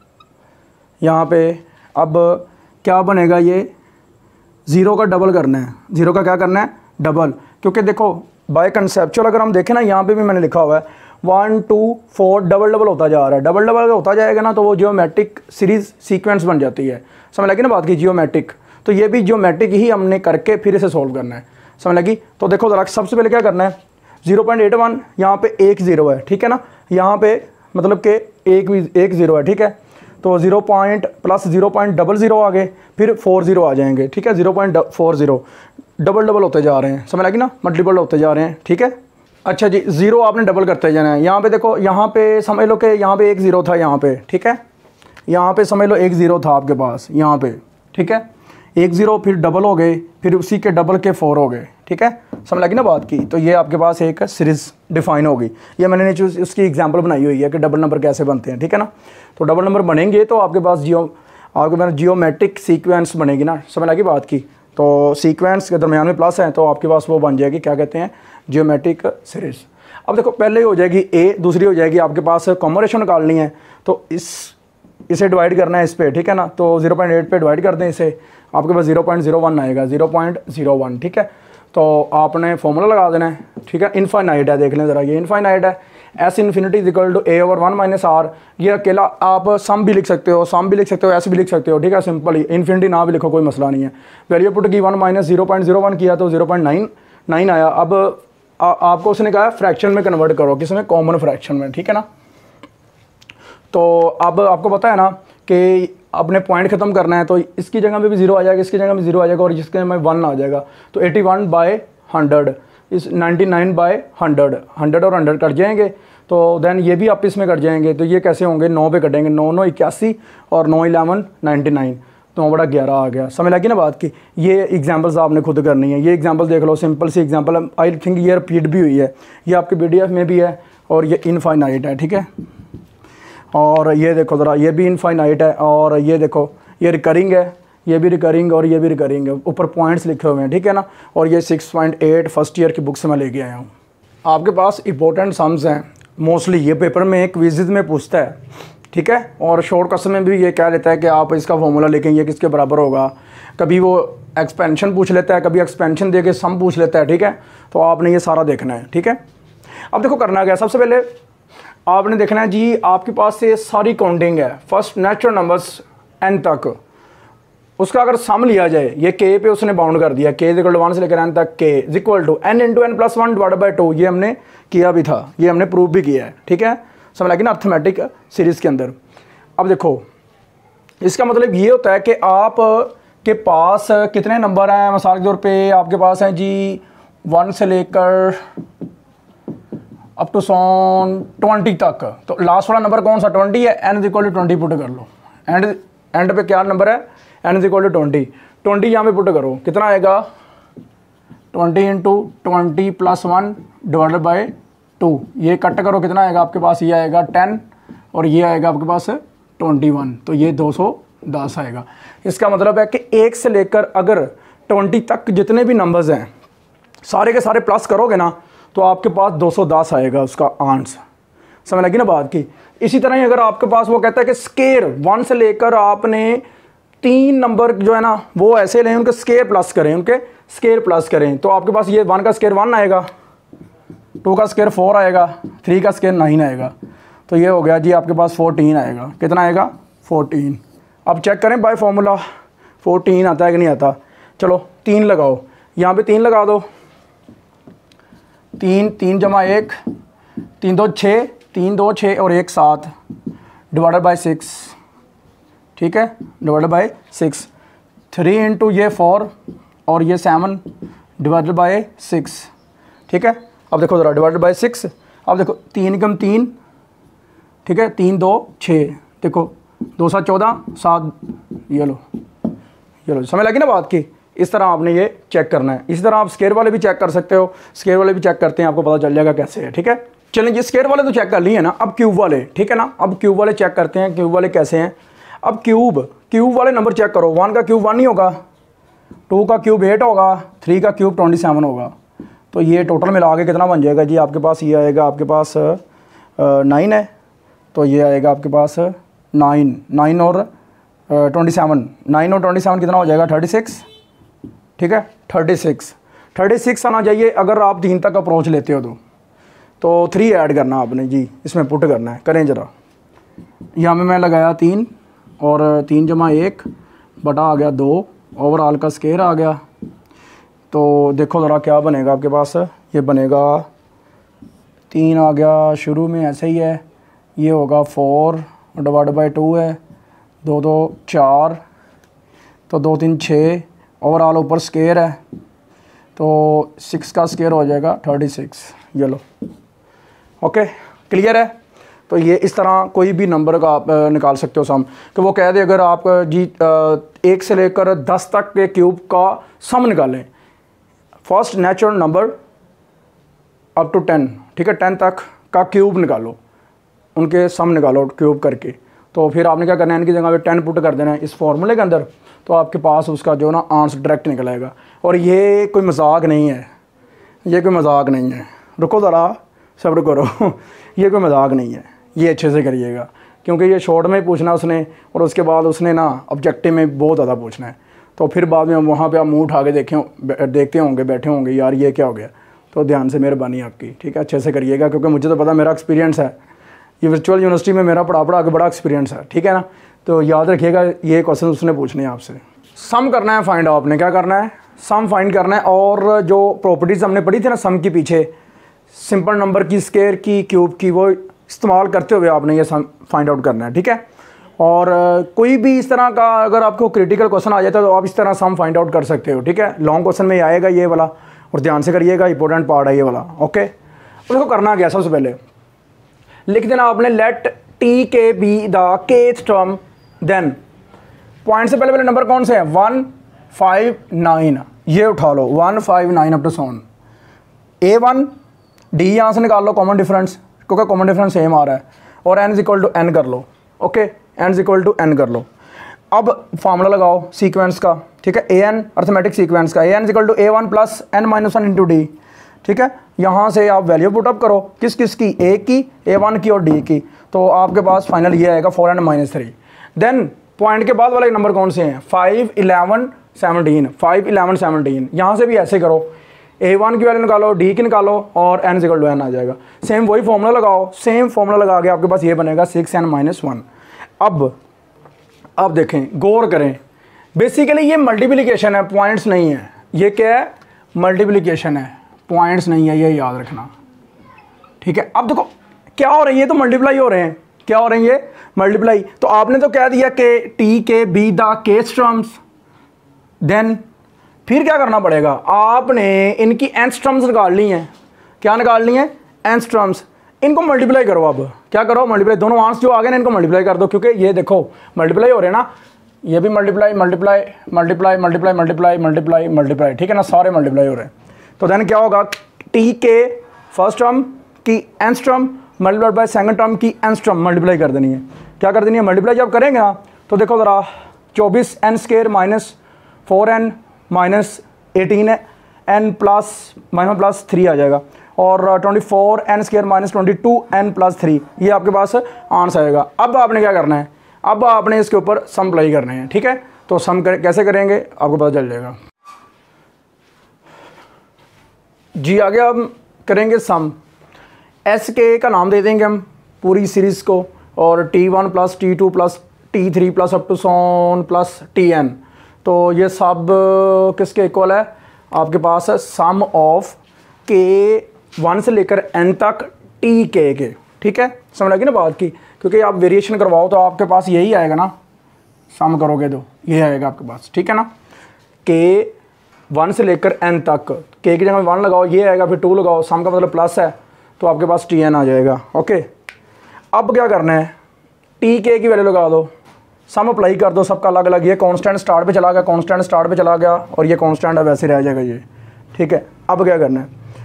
यहाँ पे अब क्या बनेगा? ये ज़ीरो का डबल करना है। ज़ीरो का क्या करना है? डबल। क्योंकि देखो बाय कंसेप्चुअल अगर हम देखें ना, यहाँ पे भी मैंने लिखा हुआ है one two four, double double होता जा रहा है। डबल डबल होता जाएगा ना, तो वो जियोमेट्रिक सीरीज़ सीक्वेंस बन जाती है। समझ लगी ना बात की, जियोमेट्रिक। तो ये भी जियोमेट्रिक ही हमने करके फिर इसे सोल्व करना है, समझ लगी। तो देखो ज़रा, सबसे पहले क्या करना है, ज़ीरो पॉइंट एट वन, यहाँ पे एक ज़ीरो है, ठीक है ना। यहाँ पे मतलब कि एक भी एक ज़ीरो है, ठीक है। तो zero point plus zero point double zero आ गए, फिर फोर ज़ीरो आ जाएंगे, ठीक है। Zero point four zero double double होते जा रहे हैं, समझ लगी ना, मल्टीपल होते जा रहे हैं, ठीक है। अच्छा जी, ज़ीरो आपने डबल करते जाना है। यहाँ पे देखो, यहाँ पे समझ लो कि यहाँ पे एक ज़ीरो था, यहाँ पे, ठीक है। यहाँ पे समझ लो एक ज़ीरो था आपके पास, यहाँ पे, ठीक है। एक ज़ीरो फिर डबल हो गए, फिर उसी के डबल के फोर हो गए, ठीक है। समझ लगी ना बात की। तो ये आपके पास एक सीरीज़ डिफाइन होगी। ये मैंने नीचे उसकी एग्जांपल बनाई हुई है कि डबल नंबर कैसे बनते हैं, ठीक है ना। तो डबल नंबर बनेंगे तो आपके पास जियो आपके पास जियोमेट्रिक सीक्वेंस बनेगी ना, समझ लगी बात की। तो सीक्वेंस के दरमियान में प्लस है, तो आपके पास वो बन जाएगी, क्या कहते हैं, जियोमेट्रिक सीरीज़। अब देखो, पहले हो जाएगी ए, दूसरी हो जाएगी आपके पास कॉमन रेशो निकालनी है। तो इस इसे डिवाइड करना है इस पे, ठीक है ना। तो ज़ीरो पॉइंट एट पे डिवाइड कर दें इसे, आपके पास ज़ीरो पॉइंट ज़ीरो वन आएगा, ज़ीरो पॉइंट ज़ीरो वन, ठीक है। तो आपने फॉर्मूला लगा देना है, ठीक है। इनफाइनाइट है, देख लें ज़रा, ये इनफाइनाइट है। S infinity is equal to A over one minus R. ये अकेला आप सम भी लिख सकते हो, सम भी लिख सकते हो, ऐसे भी लिख सकते हो, ठीक है। सिंपल ही इन्फिनिटी ना भी लिखो, कोई मसला नहीं है। वैल्यू पुट की one minus zero point zero one किया तो ज़ीरो पॉइंट नाइन नाइन आया। अब आ, आपको उसने कहा फ्रैक्शन में कन्वर्ट करो, किसमें? कॉमन फ्रैक्शन में, ठीक है ना। तो अब आपको पता है ना कि अपने पॉइंट ख़त्म करना है, तो इसकी जगह पे भी जीरो आ जाएगा, इसकी जगह में जीरो आ जाएगा, और इसके में वन आ जाएगा। तो एटी वन बाय हंड्रेड, इस ninety nine by hundred, hundred और हंड्रेड कट जाएंगे। तो देन ये भी आप इसमें कट जाएंगे। तो ये कैसे होंगे? नौ पे कटेंगे, नौ नौ इक्यासी और नौ इलेवन नाइन्टी नाइन, तो बड़ा ग्यारह आ गया। समझ लगी ना बात की। ये एग्जांपल्स आपने खुद करनी है। ये एग्जांपल देख लो, सिंपल सी एग्जांपल, आई थिंक ये रिपीट भी हुई है, ये आपके पीडीएफ में भी है, और ये इनफाइनाइट है, ठीक है। और ये देखो ज़रा, ये भी इनफाइनाइट है, और ये देखो ये रिकरिंग है, ये भी रिकरिंग और ये भी रिकरिंग है, ऊपर पॉइंट्स लिखे हुए हैं, ठीक है ना। और ये six point eight first year की बुक से मैं लेके आया हूँ। आपके पास इंपॉर्टेंट सम्स हैं, मोस्टली ये पेपर में एक क्विज़ में पूछता है, ठीक है। और शॉर्ट क्वेश्चन में भी ये कह लेता है कि आप इसका फॉर्मूला लिखें, ये किसके बराबर होगा। कभी वो एक्सपेंशन पूछ लेता है, कभी एक्सपेंशन दे के सम पूछ लेता है, ठीक है। तो आपने ये सारा देखना है, ठीक है। अब देखो करना क्या, सबसे पहले आपने देखना है जी, आपके पास से सारी काउंटिंग है फर्स्ट नेचुरल नंबर्स एन तक, उसका अगर सम लिया जाए, ये के पे उसने बाउंड कर दिया, के इक्वल टू वन से लेकर एन तक, K is equal to N into N plus one divide by two, ये हमने किया भी था, ये हमने प्रूव भी किया है, ठीक है। समझ लगी ना, अर्थमेटिक सीरीज़ के अंदर। अब देखो इसका मतलब ये होता है कि आप के पास कितने नंबर हैं, मिसाल के तौर पे आपके पास हैं जी वन से लेकर अप टू सॉन ट्वेंटी तक, तो लास्ट वाला नंबर कौन सा, ट्वेंटी है, N is equal to twenty put कर लो, एंड एंड पे क्या नंबर है, N is equal to twenty, twenty यहाँ पे पुट करो, कितना आएगा, twenty into twenty plus one divided by two, ये कट करो, कितना आएगा आपके पास, ये आएगा टेन और ये आएगा आपके पास ट्वेंटी वन, तो ये दो सौ दस आएगा। इसका मतलब है कि एक से लेकर अगर ट्वेंटी तक जितने भी नंबर्स हैं सारे के सारे प्लस करोगे ना, तो आपके पास दो सौ दस आएगा उसका आंसर। समझ लगी ना बात की। इसी तरह ही अगर आपके पास वो कहता है कि स्केयर वन से लेकर आपने तीन नंबर जो है ना वो ऐसे लें, उनके स्केयर प्लस करें, उनके स्केयर प्लस करें, तो आपके पास ये वन का स्केयर वन आएगा, टू का स्केयर फोर आएगा, थ्री का स्केयर नाइन आएगा, तो ये हो गया जी आपके पास फोर्टीन आएगा। कितना आएगा, फोर्टीन। अब चेक करें बाय फॉर्मूला फोर्टीन आता है कि नहीं आता। चलो तीन लगाओ, यहाँ पे तीन लगा दो, तीन तीन जमा एक, तीन दो छः, तीन दो छः और एक सात डिवाइडेड बाई सिक्स, ठीक है, divided by six, three into ये फोर और ये सेवन डिवाइडेड बाई सिक्स, ठीक है। अब देखो ज़रा डिवाइडेड बाई सिक्स, अब देखो तीन कम तीन, ठीक है, तीन दो छः, देखो दो सात चौदह, सात, ये लो ये लो, समझ लगी ना बात की। इस तरह आपने ये चेक करना है। इसी तरह आप स्केयर वाले भी चेक कर सकते हो, स्केयर वाले भी चेक करते हैं, आपको पता चल जाएगा कैसे है, ठीक है। चलें ये स्केयर वाले तो चेक कर लिए हैं ना, अब क्यूब वाले, ठीक है ना। अब क्यूब वाले चेक करते हैं, क्यूब वाले कैसे हैं। अब क्यूब क्यूब वाले नंबर चेक करो, वन का क्यूब वन ही होगा, टू का क्यूब एट होगा, थ्री का क्यूब ट्वेंटी सेवन होगा, तो ये टोटल मिला के कितना बन जाएगा जी आपके पास, ये आएगा आपके पास नाइन है, तो ये आएगा आपके पास नाइन, नाइन और ट्वेंटी सेवन, नाइन और ट्वेंटी सेवन कितना हो जाएगा, थर्टी सिक्स, ठीक है, थर्टी सिक्स, थर्टी सिक्स आना चाहिए अगर आप तीन तक अप्रोच लेते हो तो तो थ्री ऐड करना आपने जी, इसमें पुट करना है। करें ज़रा, यहाँ में मैं लगाया तीन और तीन जमा एक बटा आ गया दो, ओवरऑल का स्केयर आ गया, तो देखो ज़रा क्या बनेगा आपके पास, ये बनेगा तीन आ गया शुरू में ऐसे ही है, ये होगा फोर डिवाइड बाई टू है, दो दो चार, तो दो तीन छः, ओवरऑल ऊपर स्केयर है, तो सिक्स का स्केयर हो जाएगा थर्टी सिक्स, ये लो, ओके क्लियर है। तो ये इस तरह कोई भी नंबर का आप निकाल सकते हो सम, कि वो कह दे अगर आप जी एक से लेकर दस तक के क्यूब का सम निकालें, first natural number up to ten, ठीक है, टेन तक का क्यूब निकालो, उनके सम निकालो क्यूब करके, तो फिर आपने क्या करना है, इनकी जगह पे टेन पुट कर देना है इस फॉर्मूले के अंदर, तो आपके पास उसका जो ना आंसर डायरेक्ट निकल आएगा। और ये कोई मजाक नहीं है, ये कोई मजाक नहीं है, रुको ज़रा सब्र करो ये कोई मजाक नहीं है, ये अच्छे से करिएगा, क्योंकि ये शॉर्ट में पूछना उसने, और उसके बाद उसने ना ऑब्जेक्टिव में बहुत ज़्यादा पूछना है, तो फिर बाद में वहाँ पे आप मुँह उठा के देखें देखते होंगे, बैठे होंगे यार ये क्या हो गया। तो ध्यान से मेहरबानी आपकी, ठीक है, अच्छे से करिएगा, क्योंकि मुझे तो पता, मेरा एक्सपीरियंस है, ये वर्चुअल यूनिवर्सिटी में मेरा पढ़ा पढ़ा के बड़ा एक्सपीरियंस है, ठीक है ना। तो याद रखिएगा ये क्वेश्चन उसने पूछने हैं आपसे। सम करना है फाइंड, आपने क्या करना है, सम फाइंड करना है, और जो प्रॉपर्टीज़ हमने पढ़ी थी ना सम के पीछे, सिंपल नंबर की, स्केयर की, क्यूब की, वो इस्तेमाल करते हुए आपने ये सम फाइंड आउट करना है, ठीक है। और कोई भी इस तरह का अगर आपको क्रिटिकल क्वेश्चन आ जाता है तो आप इस तरह सम फाइंड आउट कर सकते हो, ठीक है। लॉन्ग क्वेश्चन में आएगा ये वाला, और ध्यान से करिएगा, इंपॉर्टेंट पार्ट है ये वाला, ओके। तो देखो करना क्या, सबसे पहले लिख देना आपने let T K be the kth term, then point से पहले पहले नंबर कौन से हैं, वन फाइव नाइन, ये उठा लो, one five nine up to so on, A one D यहाँ से निकाल लो कॉमन डिफरेंस, क्योंकि कॉमन डिफरेंस सेम आ रहा है, और N is equal to N कर लो, okay, N is equal to N कर लो। अब फार्मूला लगाओ सीक्वेंस का, ठीक है, ए एन अर्थमेटिक सीक्वेंस का, ए N equal to A one plus N minus one into D, ठीक है। यहाँ से आप वैल्यू पुटअप करो, किस किस की, ए की, ए वन की और डी की, तो आपके पास फाइनल ये आएगा four N minus three. Then point के बाद वाले नंबर कौन से हैं, five eleven seventeen, five eleven seventeen, यहाँ से भी ऐसे करो, ए वन की वैल्यू निकालो, डी की निकालो और एन इक्वल टू एन आ जाएगा। सेम वही फॉर्मूला लगाओ, सेम फॉर्मूला लगा के आपके पास ये बनेगा सिक्स एन माइनस वन। अब अब देखें, गौर करें, बेसिकली ये मल्टीप्लिकेशन है, पॉइंट्स नहीं है। ये क्या है, मल्टीप्लिकेशन है, पॉइंट्स नहीं है, ये याद रखना, ठीक है। अब देखो क्या हो रही है, तो मल्टीप्लाई हो रहे हैं, क्या हो रही है, मल्टीप्लाई। तो आपने तो कह दिया कि T K be the kth terms, then फिर क्या करना पड़ेगा, आपने इनकी एंस टर्म्स निकाल ली हैं। क्या निकाल ली हैं, एंस टर्म्स, इनको मल्टीप्लाई करो। अब क्या करो, मल्टीप्लाई, दोनों आंस जो आ गए ना इनको मल्टीप्लाई कर दो, क्योंकि ये देखो मल्टीप्लाई हो रहे हैं ना, ये भी multiply multiply multiply multiply multiply multiply multiply, ठीक है ना, सारे मल्टीप्लाई हो रहे हैं। तो देन क्या होगा, टी के फर्स्ट टर्म की nth term multiplied by second term की एंस टर्म मल्टीप्लाई कर देनी है। क्या कर देनी है, मल्टीप्लाई जब करेंगे ना, तो देखो ज़रा, चौबीस N square minus four N minus eighteen है, N plus minus plus three आ जाएगा, और twenty four N square minus twenty two N plus three, ये आपके पास आंसर आएगा। अब आपने क्या करना है, अब आपने इसके ऊपर सम अप्लाई करने हैं, ठीक है। तो सम कर, कैसे करेंगे आपको पता चल जाएगा जी। आगे हम करेंगे सम, एस के का नाम दे देंगे हम पूरी सीरीज़ को, और T one plus T two plus T three plus up to so on plus T N, तो ये सब किसके इक्वल है, आपके पास है सम ऑफ के वन से लेकर एन तक टी के के, ठीक है, समझ लगी ना बात की। क्योंकि आप वेरिएशन करवाओ तो आपके पास यही आएगा ना, सम करोगे तो ये आएगा आपके पास, ठीक है ना। के वन से लेकर एन तक, के की जगह वन लगाओ, ये आएगा, फिर टू लगाओ, सम का मतलब प्लस है, तो आपके पास टी एन आ जाएगा। ओके, अब क्या करना है, टी के की वैल्यू लगा दो, सम अप्लाई कर दो, सबका अलग अलग, ये कांस्टेंट स्टार्ट पे चला गया, कांस्टेंट स्टार्ट पे चला गया, और ये कांस्टेंट है वैसे रह जाएगा ये, ठीक है। अब क्या करना है,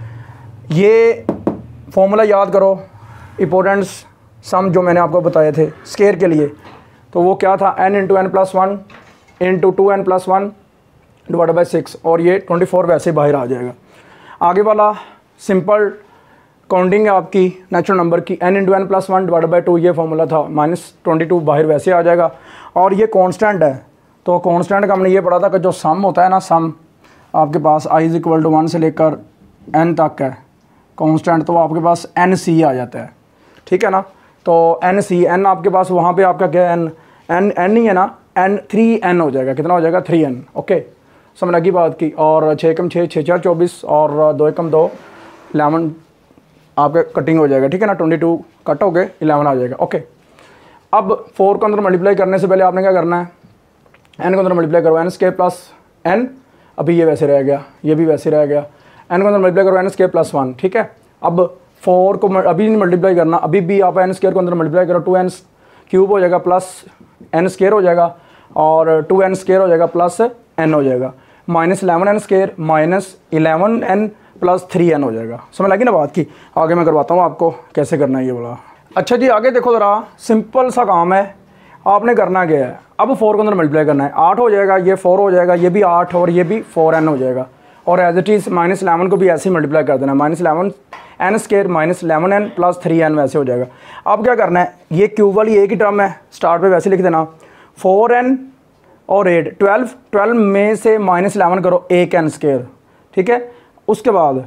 ये फॉर्मूला याद करो, इंपॉर्टेंस सम जो मैंने आपको बताए थे स्केयर के लिए, तो वो क्या था, N into N plus one into two N plus one divide by six, और ये ट्वेंटी फोर वैसे बाहर आ जाएगा। आगे वाला सिंपल काउंटिंग है आपकी नेचुरल नंबर की, N into N plus one divide by two, ये फॉर्मूला था, माइनस ट्वेंटी टू बाहर वैसे आ जाएगा, और ये कांस्टेंट है, तो कांस्टेंट का हमने ये पढ़ा था कि जो सम होता है ना, सम आपके पास I is equal to one से लेकर एन तक है कांस्टेंट, तो आपके पास एन सी आ जाता है, ठीक है ना। तो एन सी, एन आपके पास वहाँ पे आपका क्या है, एन एन एन ही है ना, एन थ्री एन हो जाएगा, कितना हो जाएगा, थ्री एन। ओके, समझ लगी बात की। और छः कम छः, छः चार चौबीस, और दो एकम दो, इलेवन आपके कटिंग हो जाएगा, ठीक है ना, ट्वेंटी टू कट हो गए, इलेवन आ जाएगा। ओके, अब फोर को अंदर मल्टीप्लाई करने से पहले आपने क्या करना है, एन को अंदर मल्टीप्लाई करो, एन स्केयर प्लस एन, अभी ये वैसे रह गया, ये भी वैसे रह गया, एन को अंदर मल्टीप्लाई करो, एन स्केयर प्लस वन, ठीक है। अब फोर को अभी नहीं मल्टीप्लाई करना, अभी भी आप एन स्केयर को अंदर मल्टीप्लाई करो, टू एन क्यूब हो जाएगा प्लस एन स्केयर हो जाएगा, और टू एन स्केयर हो जाएगा प्लस एन हो जाएगा, minus eleven N square minus eleven N plus three N हो जाएगा। समझ लगी ना बात की। आगे मैं करवाता हूँ आपको कैसे करना है ये बोला। अच्छा जी, आगे देखो ज़रा, सिंपल सा काम है, आपने करना क्या है, अब फोर को अंदर मल्टीप्लाई करना है, आठ हो जाएगा, ये फोर हो जाएगा, ये भी आठ और ये भी फोर एन हो जाएगा, और as it is minus eleven को भी ऐसे ही मल्टीप्लाई कर देना, minus eleven N square minus eleven N plus three N वैसे हो जाएगा। अब क्या करना है, ये क्यूब वाली एक ही टर्म है, स्टार्ट पे वैसे लिख देना, फोर एन और एट, ट्वेल्व, ट्वेल्व में से माइनस इलेवन करो, एक एन स्केयर, ठीक है। उसके बाद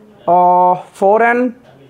four N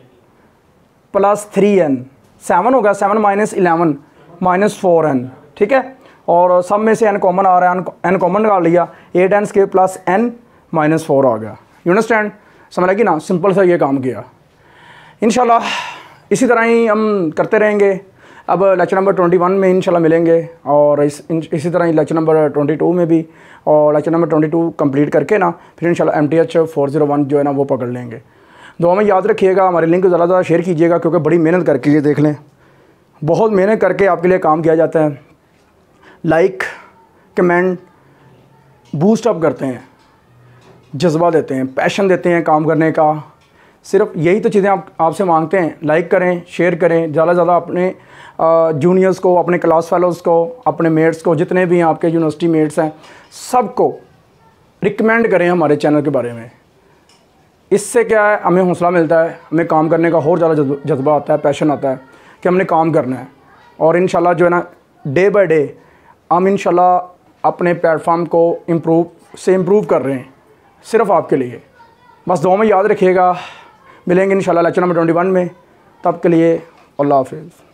plus three N, seven होगा, seven minus eleven minus four N, ठीक है। और सब में से एन कॉमन आ रहा है, एन कॉमन निकाल लिया, eight N square plus N minus four आ गया। यू अंडरस्टैंड, समझ लगी ना, सिंपल सा ये काम किया। इंशाल्लाह इसी तरह ही हम करते रहेंगे। अब लेक्चर नंबर ट्वेंटी वन में इंशाल्लाह मिलेंगे, और इस इसी तरह ही लेक्चर नंबर ट्वेंटी टू में भी, और lecture number twenty two complete करके ना फिर इंशाल्लाह M T H four zero one जो है ना वो पकड़ लेंगे। दुआ में याद रखिएगा, हमारे लिंक को ज़्यादा ज़्यादा शेयर कीजिएगा, क्योंकि बड़ी मेहनत करके ये देख लें, बहुत मेहनत करके आपके लिए काम किया जाता है। लाइक कमेंट बूस्ट अप करते हैं, जज्बा देते हैं, पैशन देते हैं काम करने का, सिर्फ यही तो चीज़ें आप आपसे मांगते हैं। लाइक करें, शेयर करें, ज़्यादा से ज़्यादा अपने जूनियर्स को, अपने क्लास फेलोज़ को, अपने मेट्स को, जितने भी आपके यूनिवर्सिटी मेट्स हैं, सबको रिकमेंड करें हमारे चैनल के बारे में। इससे क्या है, हमें हौसला मिलता है, हमें काम करने का और ज़्यादा जज्बा आता है, पैशन आता है कि हमने काम करना है। और इंशाल्लाह जो है ना, डे बाय डे हम इंशाल्लाह अपने प्लेटफॉर्म को इम्प्रूव से इम्प्रूव कर रहे हैं, सिर्फ आपके लिए। बस दुआ में याद रखिएगा। मिलेंगे इंशाल्लाह लेक्चर नंबर ट्वेंटी वन में। तब के लिए अल्लाह हाफ़िज़।